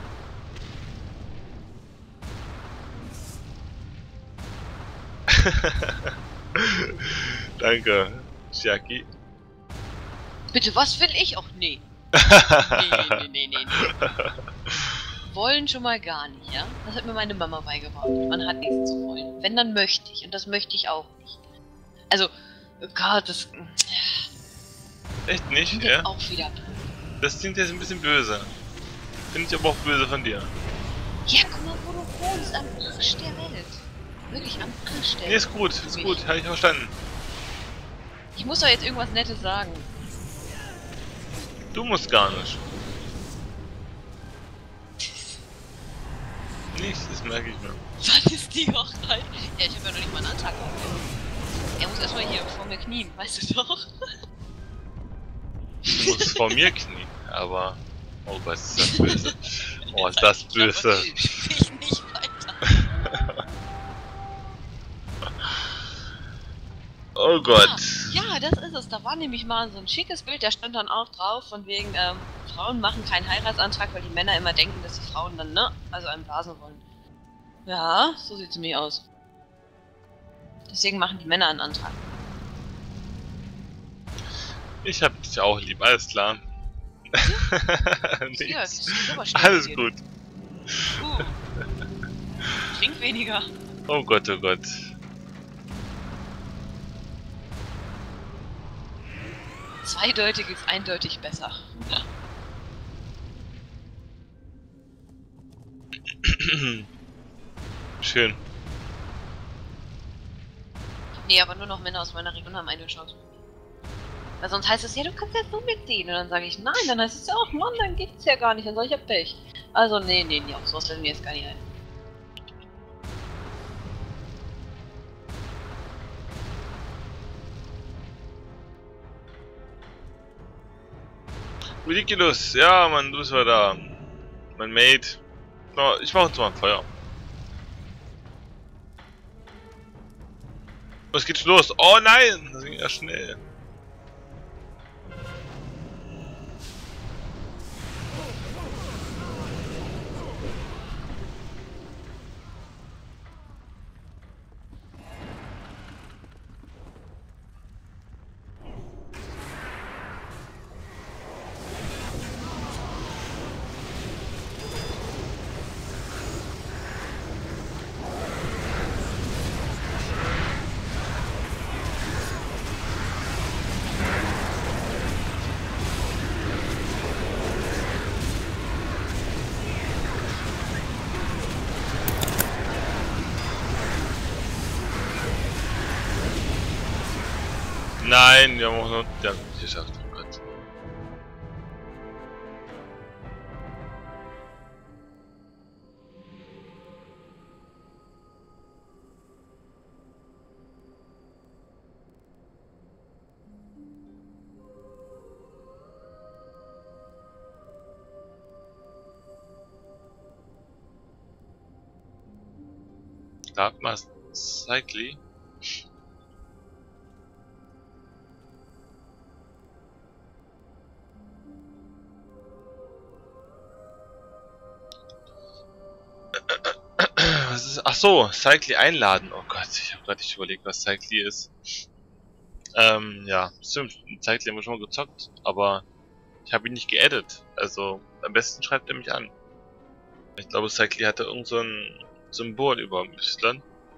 Danke, Jackie. Bitte, was will ich? Och nee. Nee, nee, nee, nee, nee. Wollen schon mal gar nicht, ja? Das hat mir meine Mama beigebracht. Man hat nichts zu wollen. Wenn, dann möchte ich. Und das möchte ich auch nicht. Also, oh Gott, das... Echt nicht, klingt ja? jetzt auch wieder... Das klingt jetzt ein bisschen böse. Finde ich aber auch böse von dir. Ja, guck mal, wo du wohnst am Arsch der Welt. Wirklich am Arsch der Nee, ist gut, ist Mich. gut, habe ich verstanden. Ich muss doch jetzt irgendwas Nettes sagen. Du musst gar nicht. Nichts, das merke ich mir. Wann ist die Hochzeit? Ja, ich habe ja noch nicht mal einen Antrag aufgegeben. Er muss erstmal hier vor mir knien, weißt du doch. Du musst vor mir knien, aber... Oh Gott, ist das böse. Oh, ist das böse. Ich nicht weiter. Oh Gott. Ja, ja, das ist es. Da war nämlich mal so ein schickes Bild, da stand dann auch drauf, von wegen, ähm, Frauen machen keinen Heiratsantrag, weil die Männer immer denken, dass die Frauen dann, ne, also einen blasen wollen. Ja, so sieht's nämlich aus. Deswegen machen die Männer einen Antrag. Ich hab dich auch lieb, alles klar. Ja, Nichts. das ist aber schnell Alles hier. gut. Uh. Trink weniger. Oh Gott, oh Gott. Zweideutig ist eindeutig besser. Ja. Schön. Nee, aber nur noch Männer aus meiner Region haben eine Chance. Weil sonst heißt es, ja, du kannst jetzt nur mitziehen. Und dann sage ich, nein, dann heißt es ja, ach Mann, dann geht's ja gar nicht, dann soll ich ja Pech. Also, nee, nee, nee, auf sowas fällt mir jetzt gar nicht ein. Ridiculous, ja Mann, du bist wieder da. Mein Mate. No, ich mach uns mal ein Feuer. Was geht schon los? Oh nein! Das ging ja schnell. Nein, wir haben auch noch... Wir haben es geschafft, oh Gott. Darf man Cycli? Was ist. Ach so, Cycli einladen. Oh Gott, ich habe gerade nicht überlegt, was Cycli ist. Ähm, ja, stimmt. Cycli haben wir schon mal gezockt, aber ich habe ihn nicht geaddet. Also, am besten schreibt er mich an. Ich glaube, Cycli hatte irgend so ein Symbol über dem Y.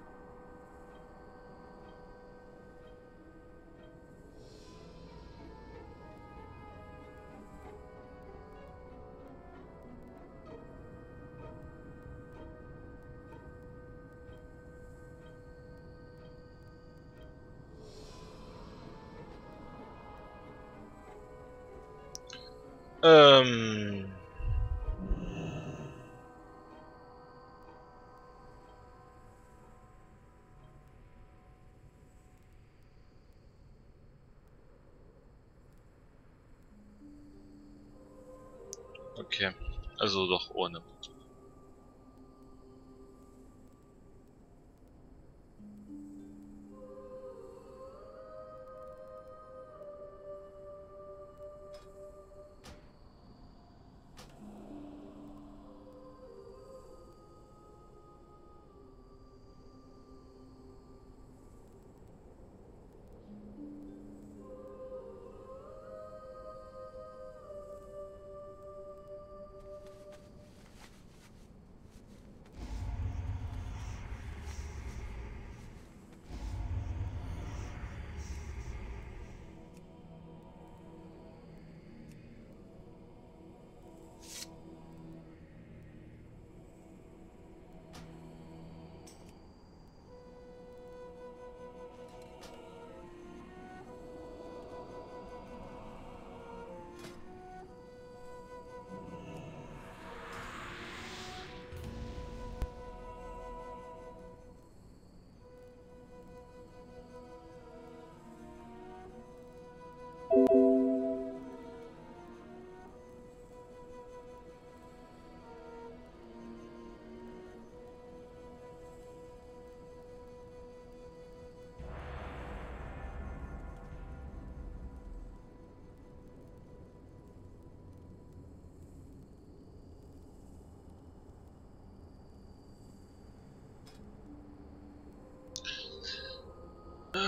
Ähm. Okay, also doch ohne.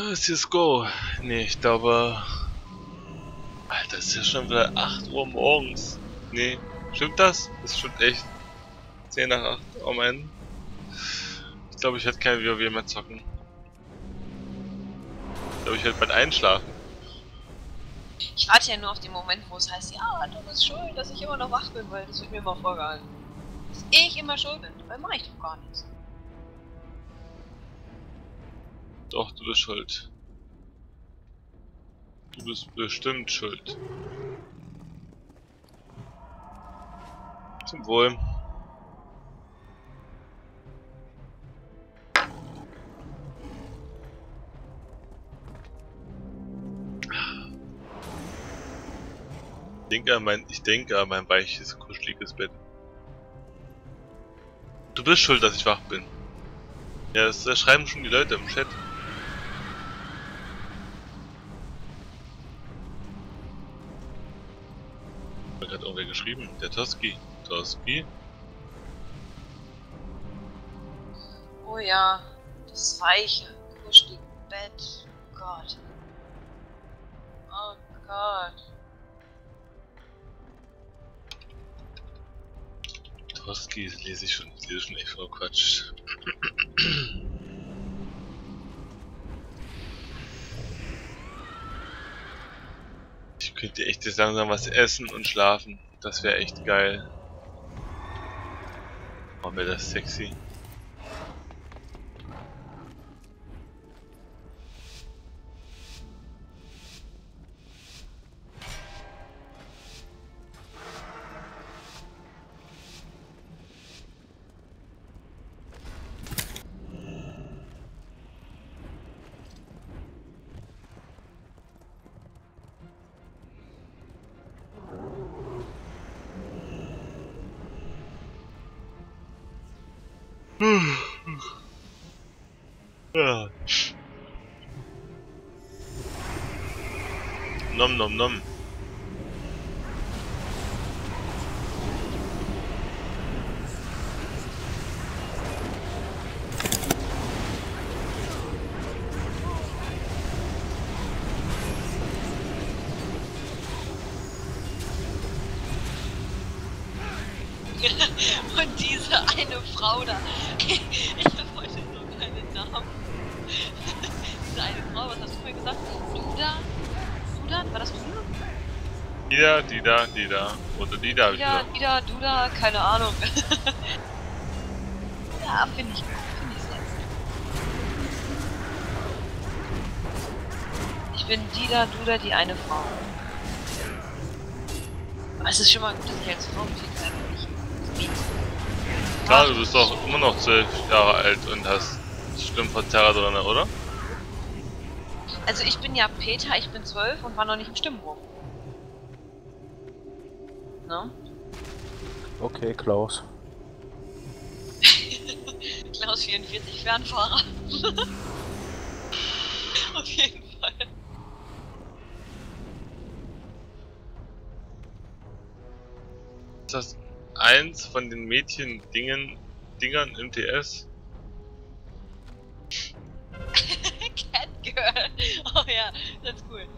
C S G O. Nee, ich glaube... Alter, es ist ja schon wieder acht Uhr morgens. Nee, stimmt das? Das stimmt echt. zehn nach acht. Oh Mann. Ich glaube, ich werde kein WoW mehr zocken. Ich glaube, ich werde bald einschlafen. Ich warte ja nur auf den Moment, wo es heißt, ja, du bist schuld, dass ich immer noch wach bin, weil das wird mir immer vorgehalten. Dass ich immer schuld bin, weil mache ich doch gar nichts. Doch, du bist schuld. Du bist bestimmt schuld. Zum Wohl. Ich denke an mein, ich denke an mein weiches, kuscheliges Bett. Du bist schuld, dass ich wach bin. Ja, das, das schreiben schon die Leute im Chat. Hat gerade irgendwer geschrieben? Der Toski. Toski? Oh ja, das weiche, kuschelige Bett. Oh Gott. Oh Gott. Toski lese ich schon, ich lese schon echt voll Quatsch. Ich könnte echt jetzt langsam was essen und schlafen. Das wäre echt geil. Oh, wäre das sexy. Ja. Nom nom nom. Und diese eine Frau da. Ich wollte so keinen Namen. Diese eine Frau, was hast du mir gesagt? Duda? Duda? War das Duda? Die da, die da, die da. Oder die da. Dida, Dida, Duda, keine Ahnung. Ja, finde ich gut. Finde ich sehr gut. Ich bin Dida, Duda, die eine Frau. Aber es ist schon mal gut, dass ich als Frau mit einfach nicht. Klar, du bist doch immer noch zwölf Jahre alt und hast Stimmverzerrer drin, oder? Also ich bin ja Peter, ich bin zwölf und war noch nicht im Stimmbruch. Ne? Okay, Klaus. Klaus vierundvierzig Fernfahrer. Auf jeden Fall. Ist das eins von den Mädchen-Dingen, Dingern im T S? Catgirl. Oh ja, das ist cool.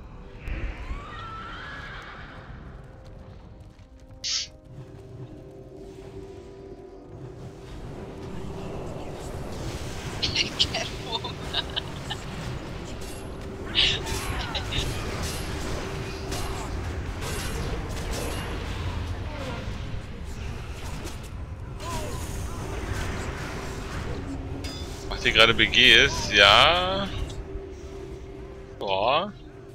Catwoman. Was hier gerade B G ist, ja. Boah.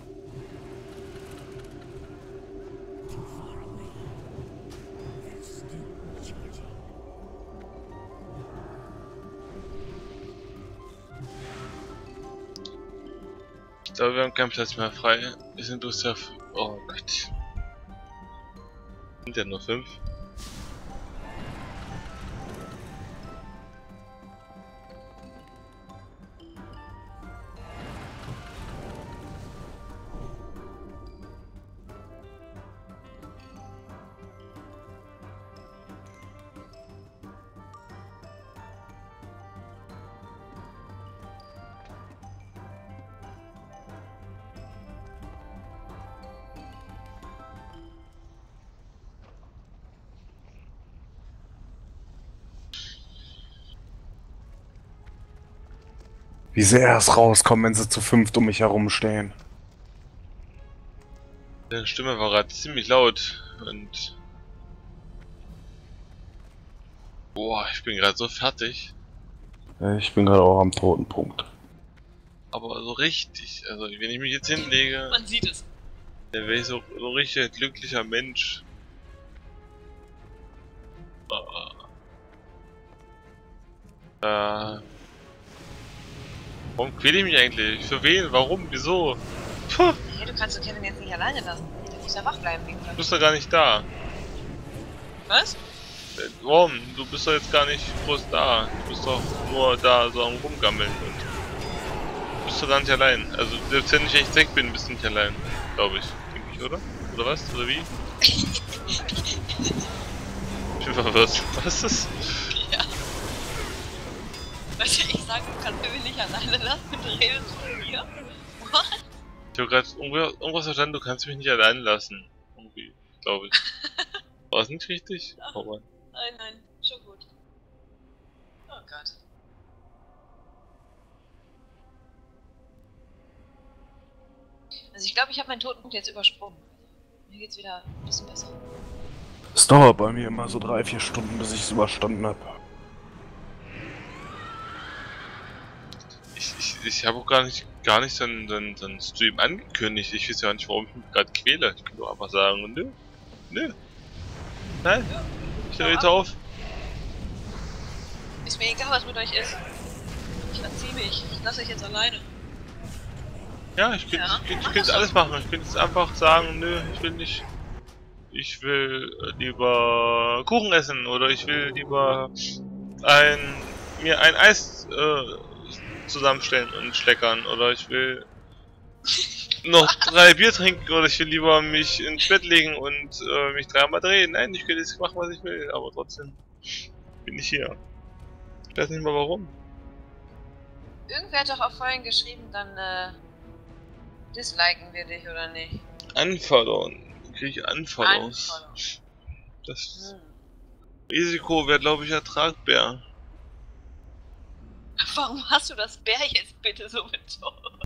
Ich glaube, wir haben keinen Platz mehr frei. Wir sind bloß auf. Oh Gott. Sind ja nur fünf. Wie sie erst rauskommen, wenn sie zu fünft um mich herumstehen. Deine Stimme war gerade ziemlich laut und... Boah, ich bin gerade so fertig. Ich bin gerade auch am toten Punkt. Aber so richtig, also wenn ich mich jetzt hinlege, Man sieht es. dann wäre ich so, so richtig glücklicher Mensch. Äh, warum quäle ich mich eigentlich? Für wen? Warum? Wieso? Puh, Hey, du kannst doch Kevin jetzt nicht alleine lassen. Der muss ja wach bleiben wegen du bist doch gar nicht da. Was? Äh, Warum? Du bist doch jetzt gar nicht groß da. Du bist doch nur da so am Rumgammeln und du bist doch gar nicht allein. Also selbst wenn ich echt weg bin, bist du nicht allein. Glaube ich. Denke ich, oder? Oder was? Oder wie? Ich bin verwirrt. Was ist das? Ja. Weißt du, ich sag, du kannst Kevin nicht alleine lassen und du redest von mir? What? Ich habe gerade irgendwas verstanden, du kannst mich nicht allein lassen. Irgendwie, glaube ich. War das nicht richtig? Oh Mann. Nein, nein, schon gut. Oh Gott. Also ich glaube, ich habe meinen Totenpunkt jetzt übersprungen. Mir geht's wieder ein bisschen besser. Es dauert bei mir immer so drei, vier Stunden, bis ich es überstanden habe. Ich, ich, ich habe auch gar nicht gar nicht so einen, so einen, so einen Stream angekündigt. Ich weiß ja nicht, warum ich mich gerade quäle. Ich kann nur einfach sagen, nö. Nö. Nein. Ich höre jetzt auf. Ist mir egal, was mit euch ist. Ich verziehe mich. Ich lasse euch jetzt alleine. Ja, ich könnte Ja, ich könnte, ich mach könnte das alles machen. Ich könnte jetzt einfach sagen, nö, ich will nicht. Ich will äh, lieber Kuchen essen oder ich will lieber ein mir ein Eis äh, zusammenstellen und schleckern oder ich will noch drei Bier trinken oder ich will lieber mich ins Bett legen und äh, mich dreimal drehen. Nein, ich könnte jetzt machen, was ich will, aber trotzdem bin ich hier. Ich weiß nicht mal warum. Irgendwer hat doch auch vorhin geschrieben, dann äh, disliken wir dich, oder nicht? Anforderungen. Kriege ich Anforderungen. Anforderung. Das Hm. Risiko wäre, glaube ich, ertragbar. Warum hast du das Bär jetzt bitte so betont?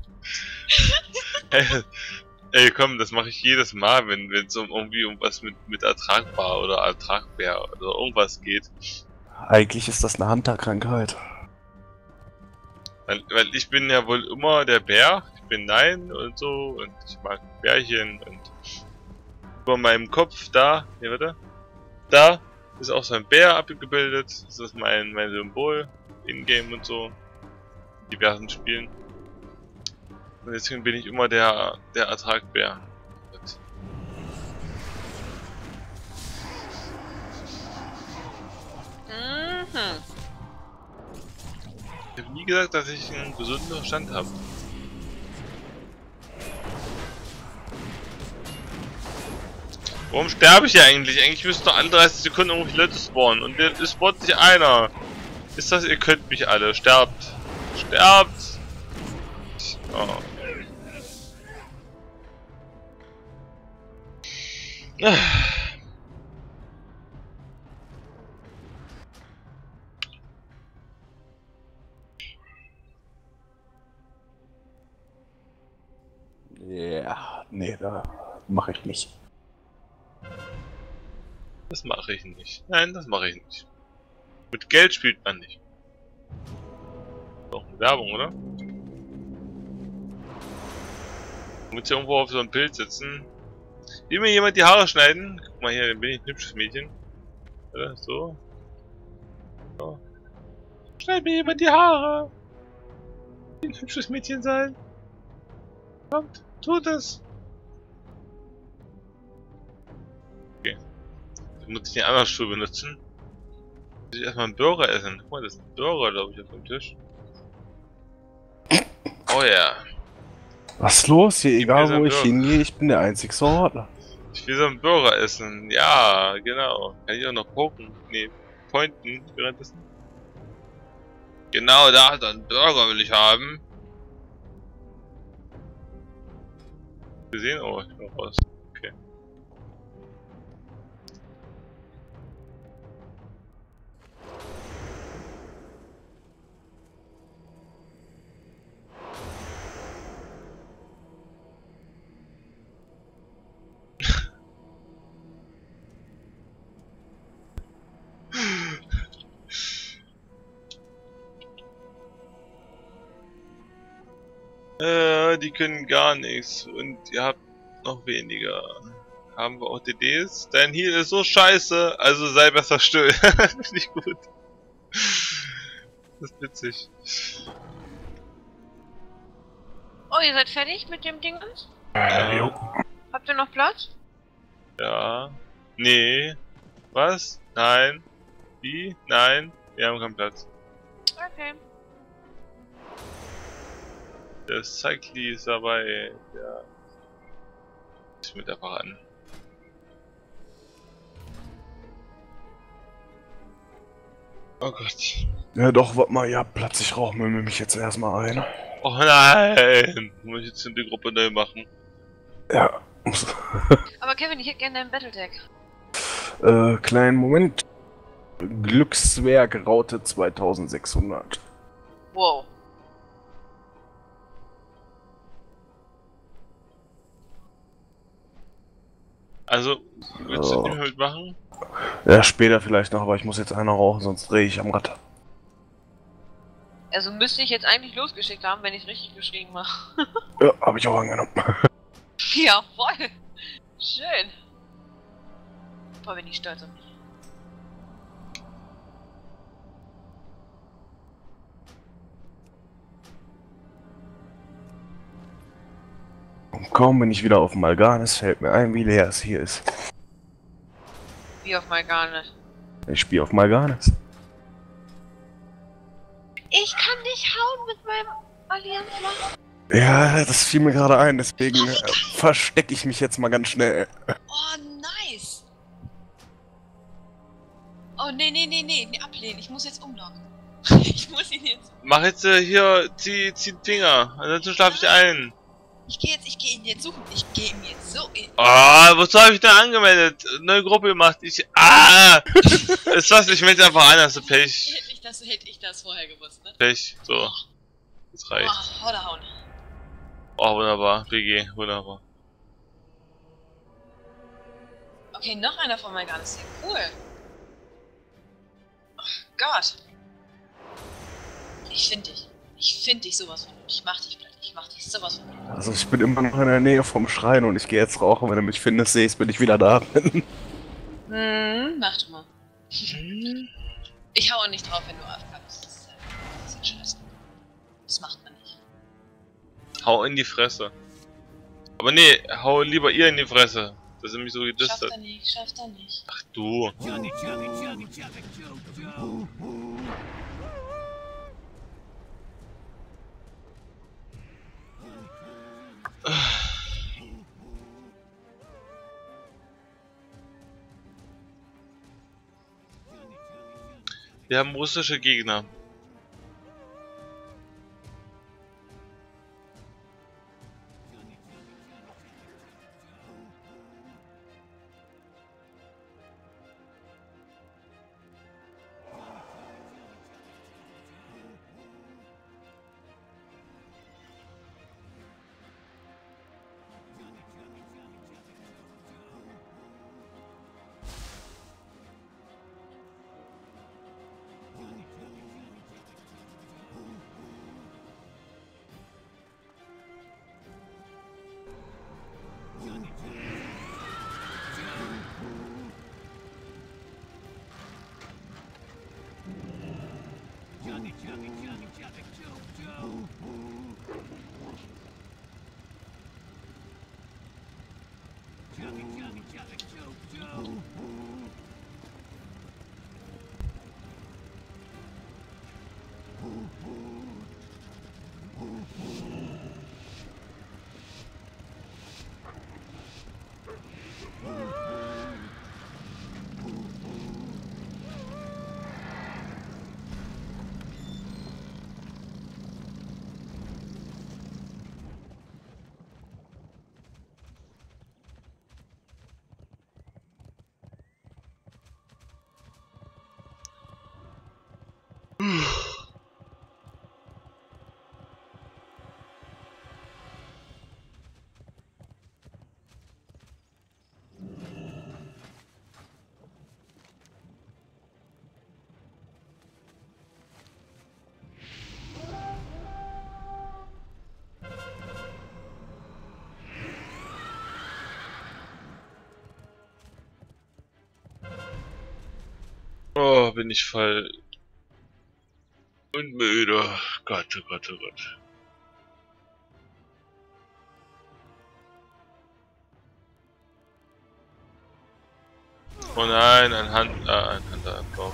Ey, ey, komm, das mache ich jedes Mal, wenn es um irgendwie um was mit, mit ertragbar oder ertragbar oder irgendwas geht. Eigentlich ist das eine Hunter-Krankheit. Weil, weil ich bin ja wohl immer der Bär, ich bin Nein und so und ich mag Bärchen und über meinem Kopf da, hier warte, da ist auch so ein Bär abgebildet, das ist mein, mein Symbol, in-game und so, in diversen Spielen. Und deswegen bin ich immer der, der Ertragbär. Mhm. Ich habe nie gesagt, dass ich einen gesunden Verstand habe. Warum sterbe ich ja eigentlich? Eigentlich müssten doch alle dreißig Sekunden irgendwelche Leute spawnen und es spawnt nicht einer. Ist das, ihr könnt mich alle. Sterbt. Sterbt. Oh. Ja, nee, da mache ich nicht. Das mache ich nicht. Nein, das mache ich nicht. Mit Geld spielt man nicht. Doch eine Werbung, oder? Du musst ja irgendwo auf so einem Bild sitzen. Will mir jemand die Haare schneiden? Guck mal hier, dann bin ich ein hübsches Mädchen. Oder? So. So. Schneid mir jemand die Haare! Ich will ein hübsches Mädchen sein. Kommt, tut es! Okay. Dann muss ich den anderen Stuhl benutzen. Muss ich erstmal einen Burger essen. Guck mal, das ist ein Burger, glaube ich, auf dem Tisch. Oh ja. Was ist los hier? Gib mir Egal so wo einen ich Burger. hingehe, ich bin der einzigste Hortler. Ich will so einen Burger essen. Ja, genau. Kann ich auch noch poken? Nee, pointen währenddessen. Genau da, so einen Burger will ich haben. Gesehen? Oh, ich bin raus. Okay. Äh, die können gar nichts und ihr habt noch weniger. Haben wir auch D Ds? Dein Heal ist so scheiße, also sei besser still. Finde ich gut. Das ist witzig. Oh, ihr seid fertig mit dem Ding? Äh, jo. Habt ihr noch Platz? Ja. Nee. Was? Nein. Wie? Nein. Wir haben keinen Platz. Okay. Der Cycli ist dabei. Der ist mit einfach an. Oh Gott. Ja doch, warte mal, ja, Platz, ich rauche mir mich jetzt erstmal ein. Oh nein! Muss ich jetzt in die Gruppe neu machen? Ja. Aber Kevin, ich hätte gerne deinen Battletech. äh, kleinen Moment. Glückszwerg Raute zweitausendsechshundert. Wow. Also, willst du Oh. nicht mehr mitmachen? Ja, später vielleicht noch, aber ich muss jetzt einer rauchen, sonst drehe ich am Rad. Also müsste ich jetzt eigentlich losgeschickt haben, wenn ich es richtig geschrieben habe. Ja, habe ich auch angenommen. Ja, voll. Schön. Boah, bin ich stolz auf mich. Und kaum bin ich wieder auf Malganis, fällt mir ein, wie leer es hier ist. Wie auf Malganis. Ich spiele auf Malganis. Ich kann dich hauen mit meinem Allianzler. Ja, das fiel mir gerade ein, deswegen äh, verstecke ich mich jetzt mal ganz schnell. Oh, nice. Oh, nee, nee, nee, nee, nee, ablehnen. Ich muss jetzt umloggen. Ich muss ihn jetzt... Mach jetzt äh, hier, zieh, zieh den Finger, ansonsten schlaf ich ein. Ich gehe jetzt, ich gehe ihn jetzt suchen. Ich gehe ihn jetzt so in... Ah, wozu habe ich denn angemeldet? Neue Gruppe gemacht. Ich. Ah! Ist was? Ich melde einfach ein, hast du Pech. Hätte ich das, hätte ich das vorher gewusst, ne? Pech. So. Das reicht. Oh, hau da hauen. Oh, wunderbar. B G, wunderbar. Okay, noch einer von Malganis. Cool. Oh Gott. Ich find dich. Ich find dich sowas von. Ich mach dich platt. Ich mach dich sowas von. Also ich bin immer noch in der Nähe vom Schrein und ich gehe jetzt rauchen. Wenn du mich findest, sehe ich, bin ich wieder da. Hm, mach doch mal. Ich hau auch nicht drauf, wenn du A F K bist. Das ist ja ein bisschen scheiße. Das macht man nicht. Hau in die Fresse. Aber nee, hau lieber ihr in die Fresse. Das ist nämlich so gedisst Schafft hat. er nicht, schafft er nicht. Ach du. Wir haben russische Gegner. Oh, bin ich voll und müde. Gott, oh Gott, oh Gott. Oh nein, ein Hand, äh, ein Handanbau.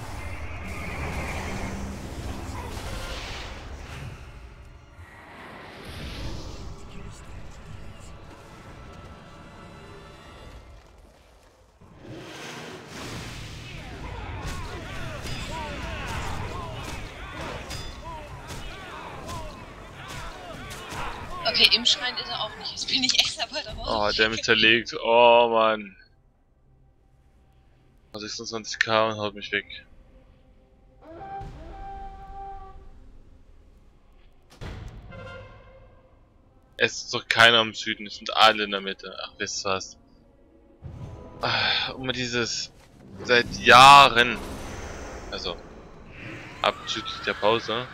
Okay, im Schrein ist er auch nicht. Jetzt bin ich extra bei der Oh, der mich zerlegt. Oh Mann. sechsundzwanzig K und haut mich weg. Es ist doch keiner im Süden, es sind alle in der Mitte. Ach, wisst ihr was? Ah, immer dieses seit Jahren, also abzüglich der Pause,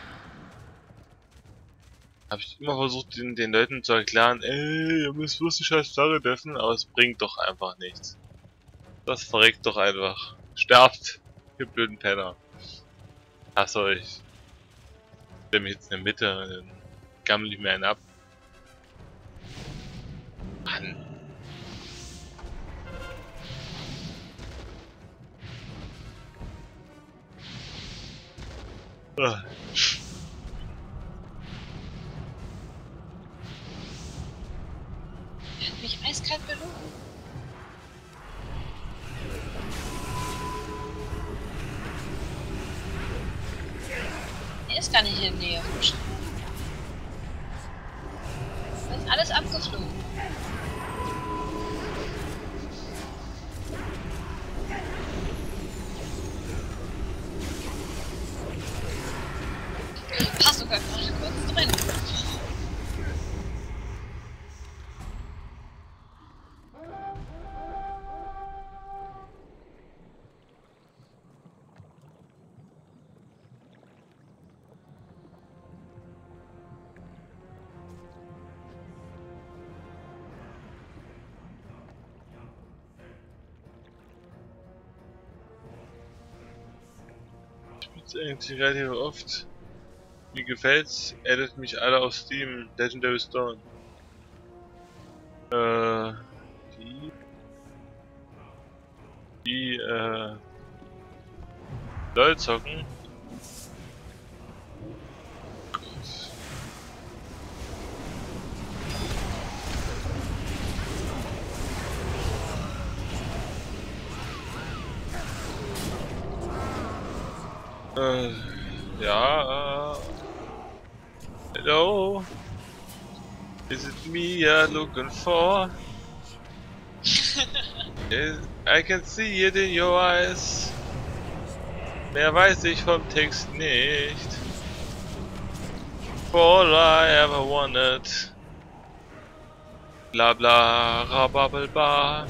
habe ich immer versucht, den, den Leuten zu erklären, ey, ihr müsst bloß die scheiß Sache dessen, aber es bringt doch einfach nichts. Das verreckt doch einfach. Sterbt, ihr blöden Penner. Hasse euch. Ich stelle mich jetzt in der Mitte, dann gammel ich mir einen ab. Mann. Ah. Er hat mich eiskalt belogen. Er ist gar nicht in der Nähe vom Schrein. Da ist alles abgeflogen. Hast sogar gerade kurz drin. Ich spiele eigentlich relativ oft. Mir gefällt's, addet mich alle auf Steam, Legendary Stone. Äh, die, die, äh, LOL zocken. Äh, ja, äh, hello? Is it me you're looking for? Is, I can see it in your eyes. Mehr weiß ich vom Text nicht. For all I ever wanted. Bla bla, rababelba.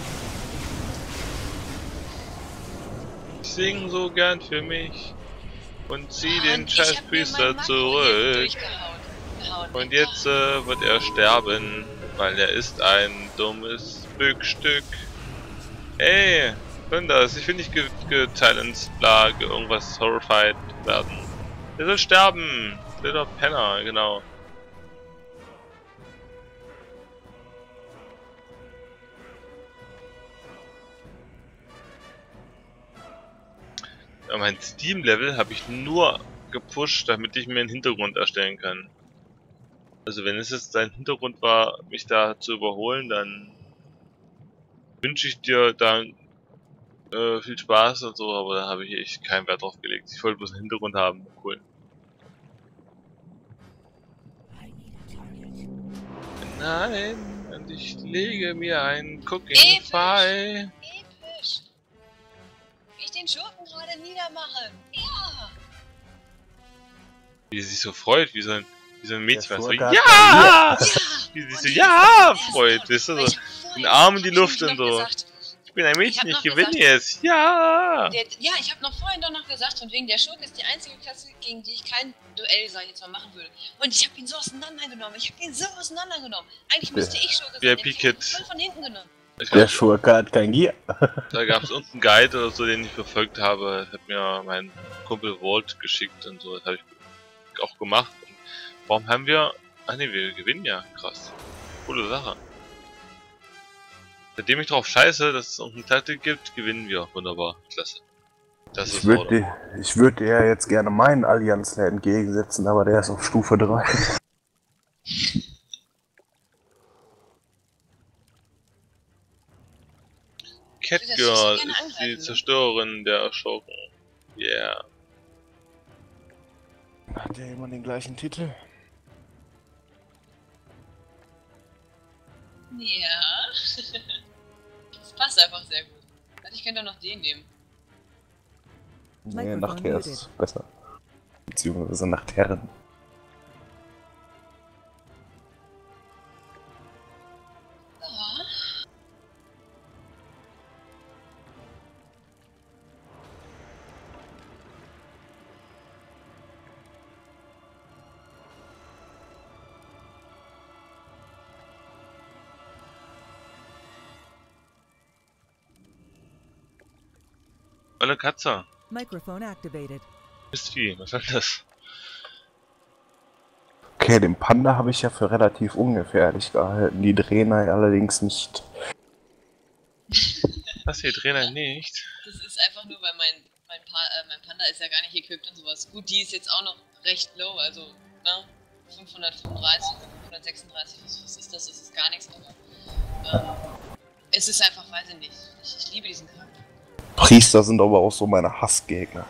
Ich sing so gern für mich und zieh den Scheißpriester zurück. Und jetzt äh, wird er sterben, weil er ist ein dummes Stückstück. Ey, Thunders, ich will nicht getalented, bla, ge irgendwas horrified werden. Er soll sterben, blöder Penner, genau. Mein Steam-Level habe ich nur gepusht, damit ich mir einen Hintergrund erstellen kann. Also wenn es jetzt dein Hintergrund war, mich da zu überholen, dann wünsche ich dir dann äh, viel Spaß und so, aber da habe ich echt keinen Wert drauf gelegt. Ich wollte bloß einen Hintergrund haben. Cool. Nein, und ich lege mir einen Cooking Pie. Episch! Wie ich den Schurken gerade niedermache. Ja! Wie sie sich so freut, wie so ein, wie so ein Mädchen. Was so, ja! Ja! Wie sie sich so, ja! Freut, weißt du, so den Arm in die Luft und so. Gesagt, ich bin ein Mädchen, ich, ich gewinne gesagt, jetzt. Ja! Der, ja, ich habe noch vorhin doch noch gesagt, von wegen der Schurke ist die einzige Klasse, gegen die ich kein Duell, sag ich jetzt mal, machen würde. Und ich habe ihn so auseinandergenommen. Ich habe ihn so auseinandergenommen. Eigentlich müsste ich Schurke sein. V I P-Kit. Voll von hinten genommen. Ich Der glaub, Schurke hat kein Gier. da gab es uns einen Guide oder so, den ich verfolgt habe. Hat mir mein Kumpel Walt geschickt und so. Das habe ich auch gemacht. Und warum haben wir... Ach ne, wir gewinnen ja. Krass. Coole Sache. Seitdem ich drauf scheiße, dass es irgendeine Taktik gibt, gewinnen wir. Wunderbar. Klasse. Das Ich ist würde Order. dir, ich würd dir ja jetzt gerne meinen Allianzler entgegensetzen, aber der ist auf Stufe drei. Catgirl gerne ist die angreifen, ne? Zerstörerin der Schurken. Yeah. Hat der immer den gleichen Titel? Ja. Das passt einfach sehr gut. Also ich könnte auch noch den nehmen. Nee, nachher ist es besser. Beziehungsweise nach Terren. Ja. Olle Katze. Microphone activated. Mistvieh, was soll das? Okay, den Panda habe ich ja für relativ ungefährlich gehalten, die Trainer allerdings nicht. Was, die Trainer nicht? Das ist einfach nur, weil mein, mein, pa äh, mein Panda ist ja gar nicht equipped und sowas. Gut, die ist jetzt auch noch recht low, also, ne? fünfhundertfünfunddreißig, fünfhundertsechsunddreißig, was, was ist das? Das ist gar nichts, aber. Ähm, es ist einfach, weiß ich nicht. Ich, ich liebe diesen Charakter. Priester sind aber auch so meine Hassgegner.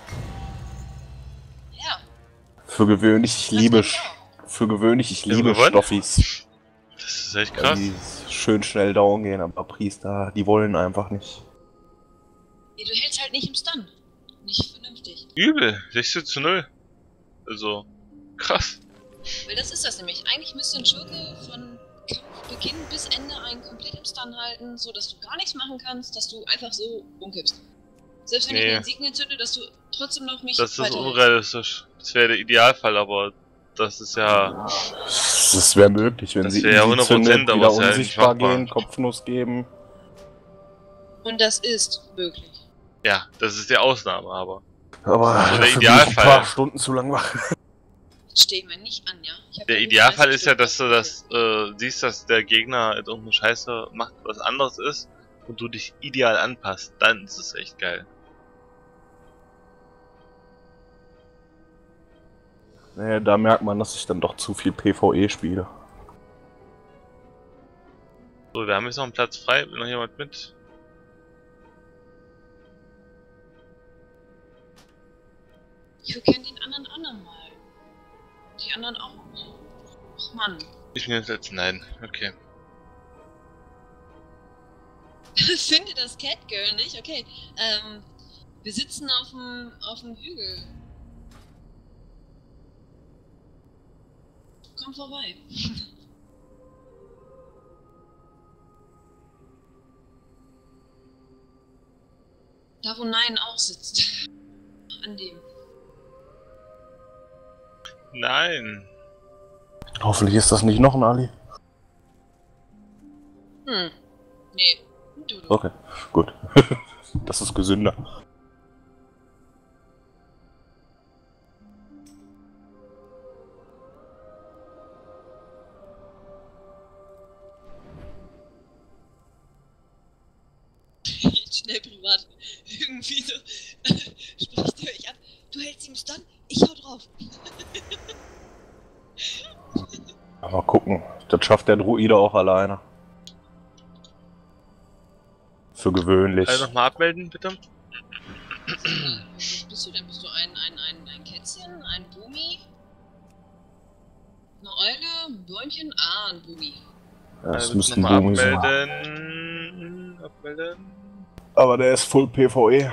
Ja. Für gewöhnlich, ich das liebe, kommt auch. für gewöhnlich, ich Wir haben liebe gewonnen? Stoffis. Das ist echt Weil krass. die schön schnell down gehen, aber Priester, die wollen einfach nicht. Ja, du hältst halt nicht im Stun. Nicht vernünftig. Übel, sechzehn zu null. Also, krass. Weil das ist das nämlich. Eigentlich müsste ein Schurke von Kampfbeginn bis Ende einen komplett im Stun halten, so dass du gar nichts machen kannst, dass du einfach so umkippst. Selbst wenn Nee. ich mir den Sieg zünde, dass du trotzdem noch mich Das ist weiterhältst. unrealistisch. Das wäre der Idealfall, aber das ist ja... Das wäre möglich, wenn Das sie wär ja easy hundert zündet, Prozent, aber wieder es ist ja nicht unsichtbar machbar. gehen, Kopfnuss geben. Und das ist möglich. Ja, das ist die Ausnahme, aber... Aber Also der dafür bin ich ein Idealfall. paar Stunden zu lang wach. Jetzt steh ich mir nicht an, ja? Ich hab Der ja Idealfall dreißig ist ja, dass du Stunden das äh, siehst, dass der Gegner jetzt irgendeine Scheiße macht, was anderes ist und du dich ideal anpasst. Dann ist es echt geil. Nee, da merkt man, dass ich dann doch zu viel PvE spiele. So, wir haben jetzt noch einen Platz frei. Will noch jemand mit? Ich würde gerne den anderen anderen mal. Die anderen auch. Ach Mann. Ich nehme jetzt nein. Okay. Finde das Catgirl nicht? Okay. Ähm, wir sitzen auf dem auf dem Hügel. Komm vorbei. Da wo Nein auch sitzt. An dem. Nein. Hoffentlich ist das nicht noch ein Ali. Hm. Nee. Du, du. Okay, gut. Das ist gesünder. Schnell privat. Irgendwie so. Spricht ihr euch ab. Du hältst ihm Stun, ich hau drauf. Mal gucken. Das schafft der Druide auch alleine. Für gewöhnlich. Also nochmal abmelden, bitte. Was bist du denn? Bist du ein, ein, ein, ein Kätzchen? Ein Bumi? Eine Eule? Ein Bäumchen? Ah, ein Bumi. Ja, das Also müsste ein nochmal Bumi sein. abmelden. Abmelden. Aber der ist Full PvE.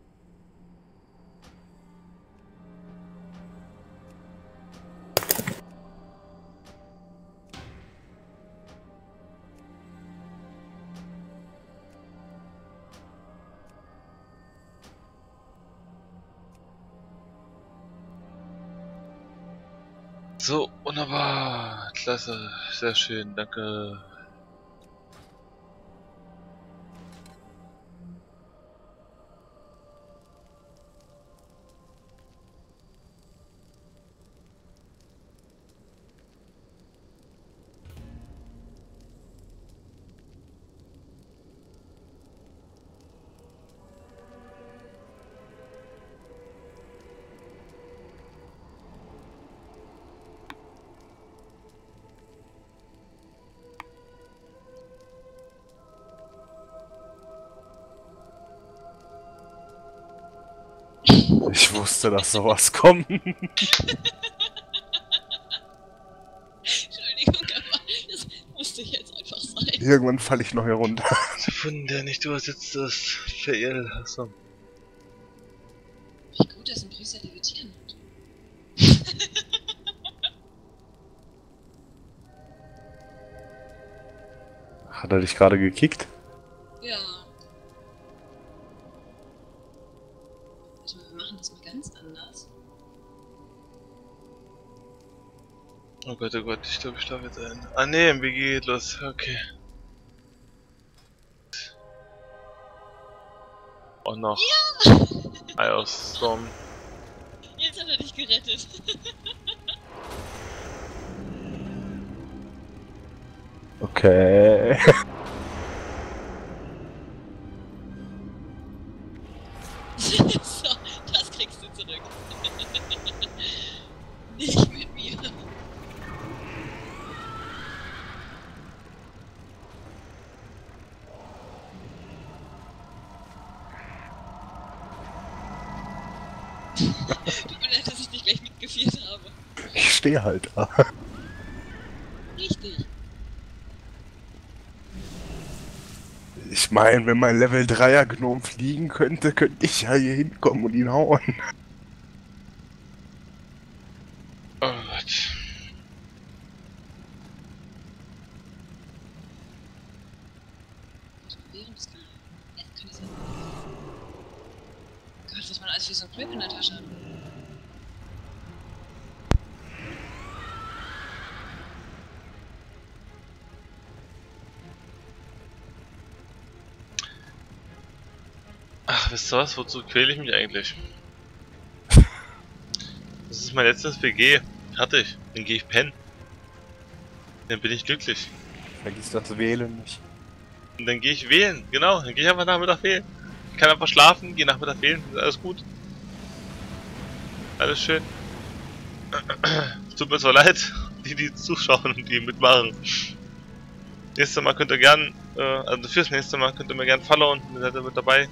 So, wunderbar. Klasse. Sehr schön. Danke. Ich wusste, dass sowas kommt. Entschuldigung, aber das musste jetzt einfach sein. Irgendwann falle ich noch hier runter. Von der nicht übersetzt ist. Fail. Achso. Wie gut, dass ein Priester levitieren hat. Hat er dich gerade gekickt? Ja. Warte mal, wir machen das mal ganz anders. Oh Gott, oh Gott, ich glaube, ich schlafe jetzt ein. Ah ne, M B G geht los. Okay. Oh noch. Ja! Eye of Storm. Jetzt hat er dich gerettet. Okay. So, das kriegst du zurück. Nicht mit mir. Tut mir leid, dass ich dich gleich mitgeführt habe. Ich stehe halt da. Richtig. Ich meine, wenn mein Level dreier Gnom fliegen könnte, könnte ich ja hier hinkommen und ihn hauen. Oh Gott. Währungsgeil. Jetzt kann ich sein. Gott, was man alles für so ein Glück in der Tasche hat. Ach, wisst ihr was? Wozu quäle ich mich eigentlich? Das ist mein letztes W G. Fertig. Dann gehe ich pennen. Dann bin ich glücklich. Vergiss das Wählen nicht. Und dann gehe ich wählen. Genau, dann gehe ich einfach Nachmittag wählen. Ich kann einfach schlafen, gehe Nachmittag wählen. Ist alles gut. Alles schön. Es tut mir zwar leid, die, die zuschauen und die mitmachen. Nächstes Mal könnt ihr gern, äh, also fürs nächste Mal könnt ihr mir gern followen. Ihr seid ihr mit dabei.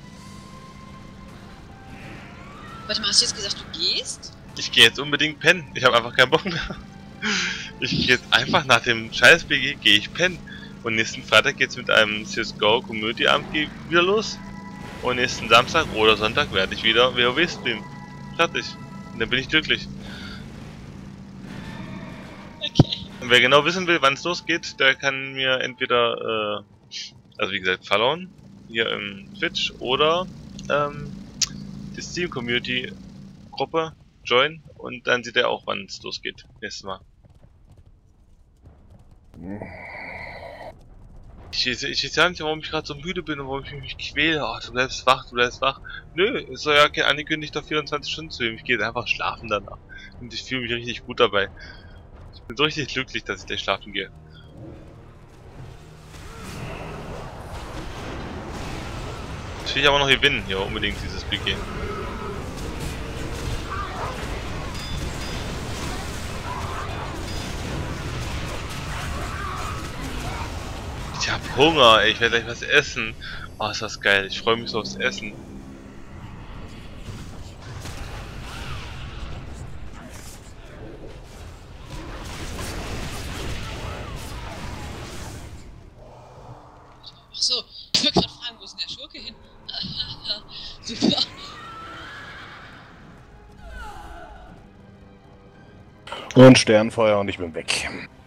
Warte mal, hast du jetzt gesagt, du gehst? Ich gehe jetzt unbedingt pennen. Ich habe einfach keinen Bock mehr. Ich gehe jetzt einfach nach dem scheiß B G, gehe ich pennen. Und nächsten Freitag geht's mit einem C S G O Community Abend wieder los. Und nächsten Samstag oder Sonntag werde ich wieder WoW streamen. Fertig. Und dann bin ich glücklich. Okay. Und wer genau wissen will, wann es losgeht, der kann mir entweder, äh, also wie gesagt, followen, hier im Twitch, oder ähm, die Steam Community Gruppe join, und dann sieht er auch, wann es losgeht. Nächstes Mal. Ich, ich, ich weiß ja nicht, warum ich gerade so müde bin und warum ich mich quäle. Oh, du bleibst wach, du bleibst wach. Nö, es soll ja kein angekündigter vierundzwanzig Stunden Stream. Ich gehe jetzt einfach schlafen danach. Und ich fühle mich richtig gut dabei. Ich bin so richtig glücklich, dass ich gleich schlafen gehe. Ich will aber noch gewinnen hier, unbedingt dieses B G. Ich hab Hunger, ey. Ich werde gleich was essen. Oh, ist das geil. Ich freue mich so aufs Essen. Ach so, ich wollte gerade fragen, wo ist denn der Schurke hin? Super. Und Sternfeuer und ich bin weg.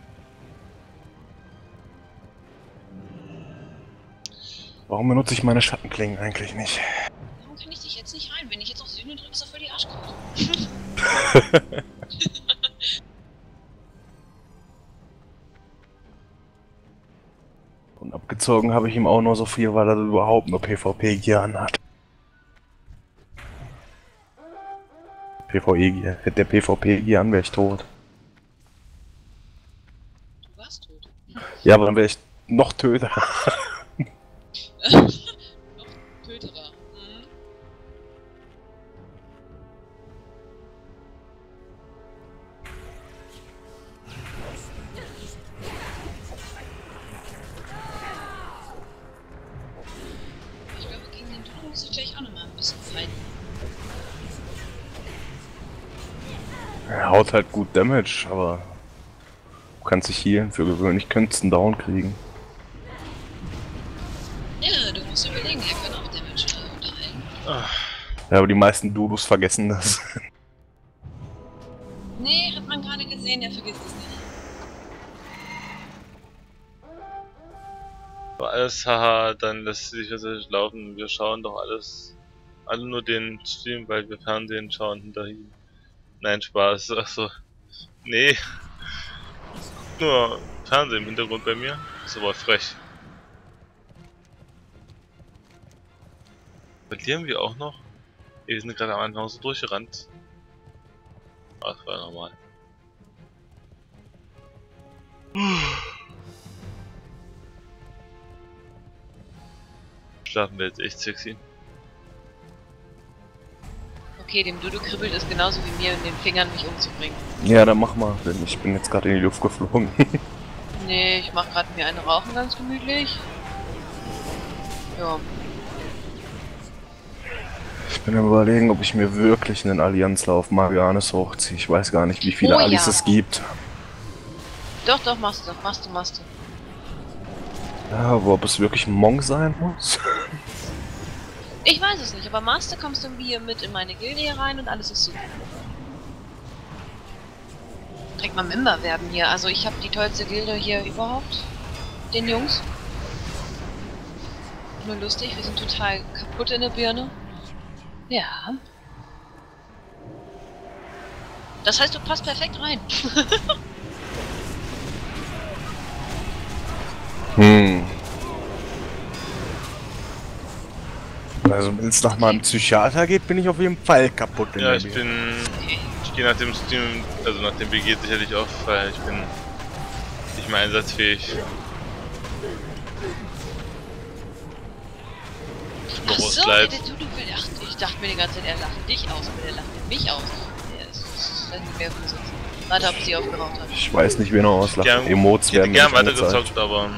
Warum benutze ich meine Schattenklingen eigentlich nicht? Warum kann ich dich jetzt nicht rein? Wenn ich jetzt auf Süden drücke, ist er voll die Arschkarte. Und abgezogen habe ich ihm auch nur so viel, weil er überhaupt nur PvP-Gear hat. PvE-Gear. Hätte der PvP-Gear an, wäre ich tot. Du warst tot. Ja, aber dann wäre ich noch töter. Noch Töterer. Mhm. Ich glaube, gegen den Druck muss ich gleich auch nochmal ein bisschen fighten. Er haut halt gut Damage, aber du kannst dich healen. Für gewöhnlich könntest du einen Down kriegen. Ja, du musst überlegen, er kann auch Damage unterhalten. Ja, aber die meisten Dudus vergessen das. Nee, hat man gerade gesehen, er vergisst es nicht. Aber alles, haha, dann lässt sich das nicht laufen. Wir schauen doch alles, alle nur den Stream, weil wir Fernsehen schauen hinter ihm. Nein, Spaß, achso. Nee. Nur Fernsehen im Hintergrund bei mir. Ist aber frech. Verlieren wir auch noch? Wir sind gerade am Anfang so durchgerannt. Ah, das war normal. Schlafen wir jetzt echt sexy. Okay, dem Dudu kribbelt es genauso wie mir in den Fingern, mich umzubringen. Ja, dann mach mal, denn ich bin jetzt gerade in die Luft geflogen. Nee, ich mach gerade mir einen rauchen, ganz gemütlich. Ja. Ich bin am überlegen, ob ich mir wirklich einen Allianzlauf Marianes hochziehe. Ich weiß gar nicht, wie viele Oh, Alis ja. es gibt. Doch, doch, machst du, machst du, machst du. Ja, aber ob es wirklich ein Monk sein muss? Ich weiß es nicht, aber Master kommst du hier mit in meine Gilde hier rein und alles ist super. Direkt mal Member werden hier. Also ich habe die tollste Gilde hier überhaupt. Den Jungs. Nur lustig, wir sind total kaputt in der Birne. Ja. Das heißt, du passt perfekt rein. Hm. Also wenn es nach meinem Psychiater geht, bin ich auf jeden Fall kaputt in Ja, der ich Birne. bin. Ich gehe nach dem Stream, also nach dem B G sicherlich auf, weil ich bin nicht mehr einsatzfähig. Ach Groß so, leid. der, der Dudu will. Ach, ich dachte mir die ganze Zeit, er lacht dich aus, aber der lacht mich aus. Der ist, ist nicht mehr sitzen. Warte, ob sie aufgeraucht hat. Ich weiß nicht, wen er auslacht. Gern, Emotes ich hätte werden mir gern nicht angezeigt. weitergezockt, aber.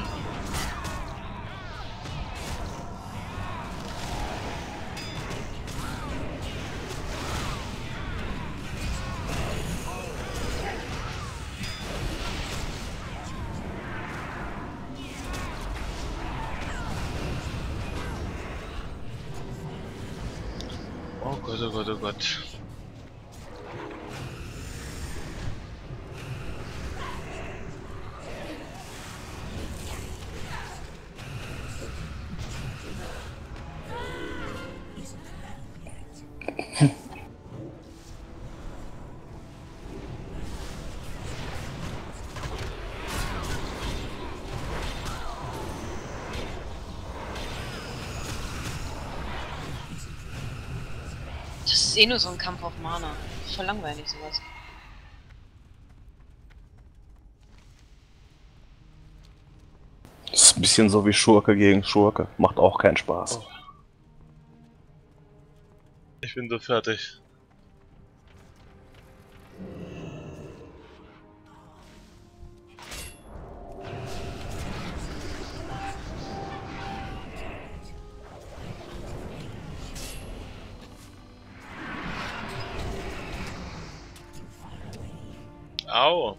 Oh Gott, oh Gott, oh Gott. Das ist eh nur so ein Kampf auf Mana. Voll langweilig sowas. Das ist ein bisschen so wie Schurke gegen Schurke. Macht auch keinen Spaß. Oh. Ich bin so fertig. Au.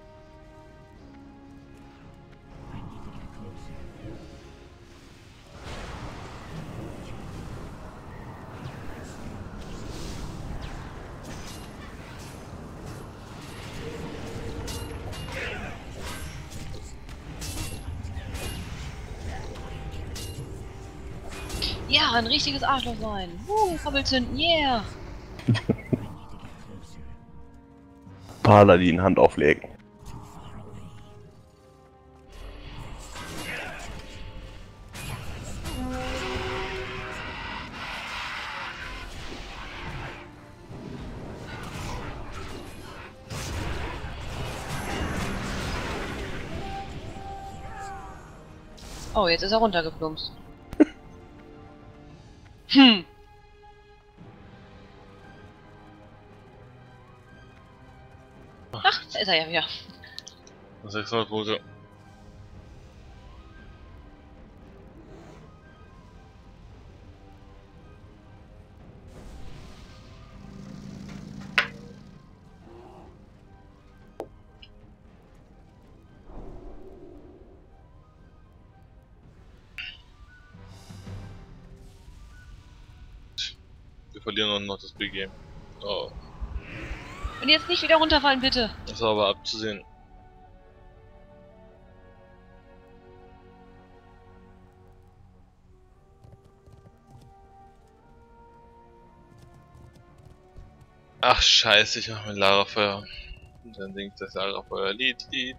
Ja, ein richtiges Arschloch sein. Uh, Krabbelzünden, yeah. Paladin Hand auflegen. Oh, jetzt ist er runtergeplumpst. Hm. Ach, da ist er ja wieder. sechshundert Punkte. Wir verlieren noch das Big Game. Oh. Und jetzt nicht wieder runterfallen, bitte. Das war aber abzusehen. Ach scheiße, ich mach mein Lagerfeuer. Und dann singt das Lagerfeuer Lied, Lied.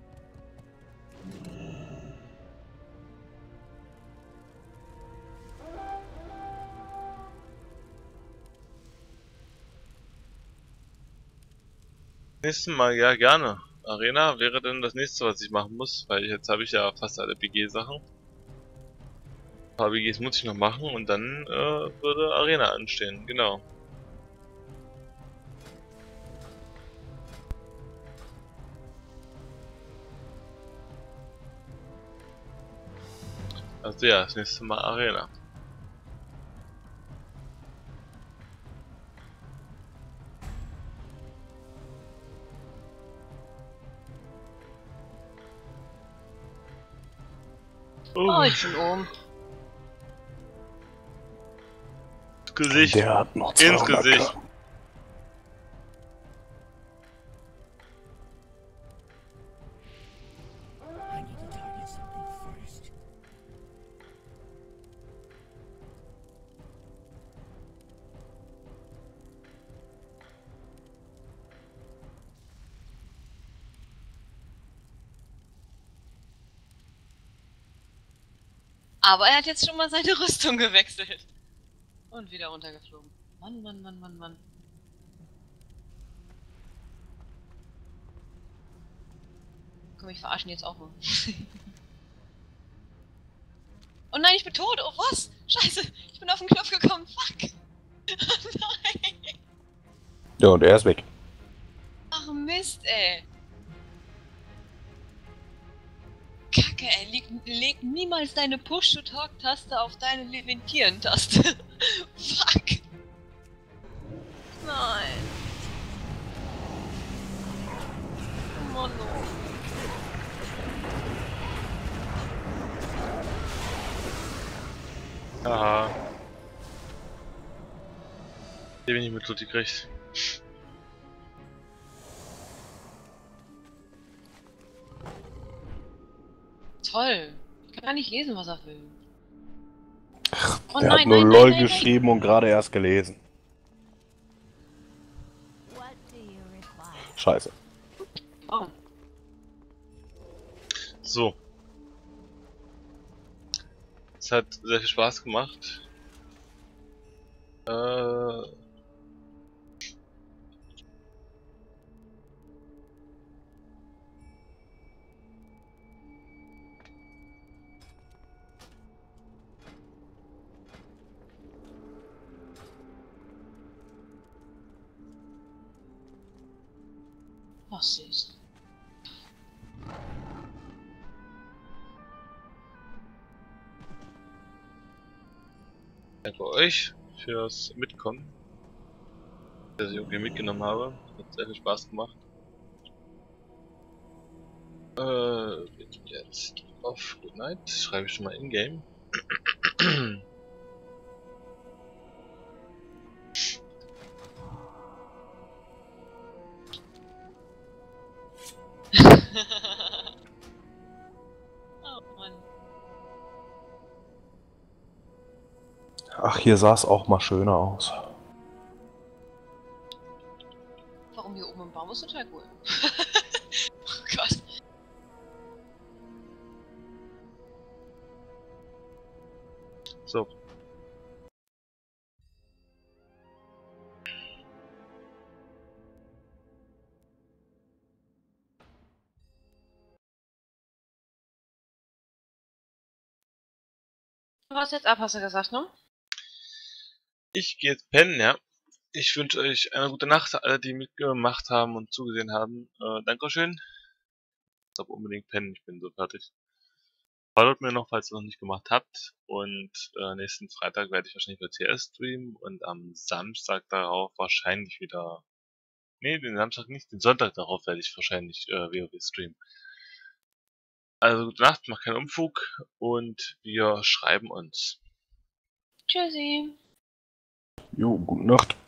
Nächstes Mal, ja gerne. Arena wäre dann das nächste, was ich machen muss, weil jetzt habe ich ja fast alle B G-Sachen. Ein paar B Gs muss ich noch machen und dann äh, würde Arena anstehen, genau. Also ja, das nächste Mal Arena. Oh, ich bin oben. Ins Gesicht. Der hat noch Ins zweihundert Gesicht. K. I need to tell you something first. Aber er hat jetzt schon mal seine Rüstung gewechselt. Und wieder runtergeflogen. Mann, Mann, Mann, Mann, Mann. Komm, ich verarschen jetzt auch mal. Oh nein, ich bin tot. Oh was? Scheiße, ich bin auf den Knopf gekommen. Fuck. Oh nein. Ja, und er ist weg. Ach Mist, ey. Kacke, ey. Leg, leg niemals deine Push-to-Talk-Taste auf deine Leventieren-Taste. Fuck. Nein. Oh Mann, oh. Haha. Den bin ich mit Tutti gekriegt. Toll. Ich kann gar nicht lesen, was er will. Oh Der nein, hat nur nein, LOL nein, nein, geschrieben und gerade erst gelesen. What do you require? Scheiße. nein. Oh. So. Es hat sehr viel Spaß gemacht. Äh. Ach, süß. Danke euch fürs Mitkommen, dass ich irgendwie mitgenommen habe. Hat sehr viel Spaß gemacht. Äh, geht jetzt auf Good Night. Schreibe ich schon mal in-game. Oh Mann. Ach, hier sah es auch mal schöner aus. Warum hier oben im Baum ist total cool. Oh Gott. So. Was jetzt ab, hast du gesagt, ne? Ich gehe jetzt pennen, ja. Ich wünsche euch eine gute Nacht, alle die mitgemacht haben und zugesehen haben. Äh, Dankeschön. Ich glaube unbedingt pennen, ich bin so fertig. Folgt mir noch, falls ihr noch nicht gemacht habt. Und äh, nächsten Freitag werde ich wahrscheinlich wieder T S streamen und am Samstag darauf wahrscheinlich wieder. Nee, den Samstag nicht, den Sonntag darauf werde ich wahrscheinlich äh, WoW streamen. Also gute Nacht, macht keinen Unfug und wir schreiben uns. Tschüssi. Jo, gute Nacht.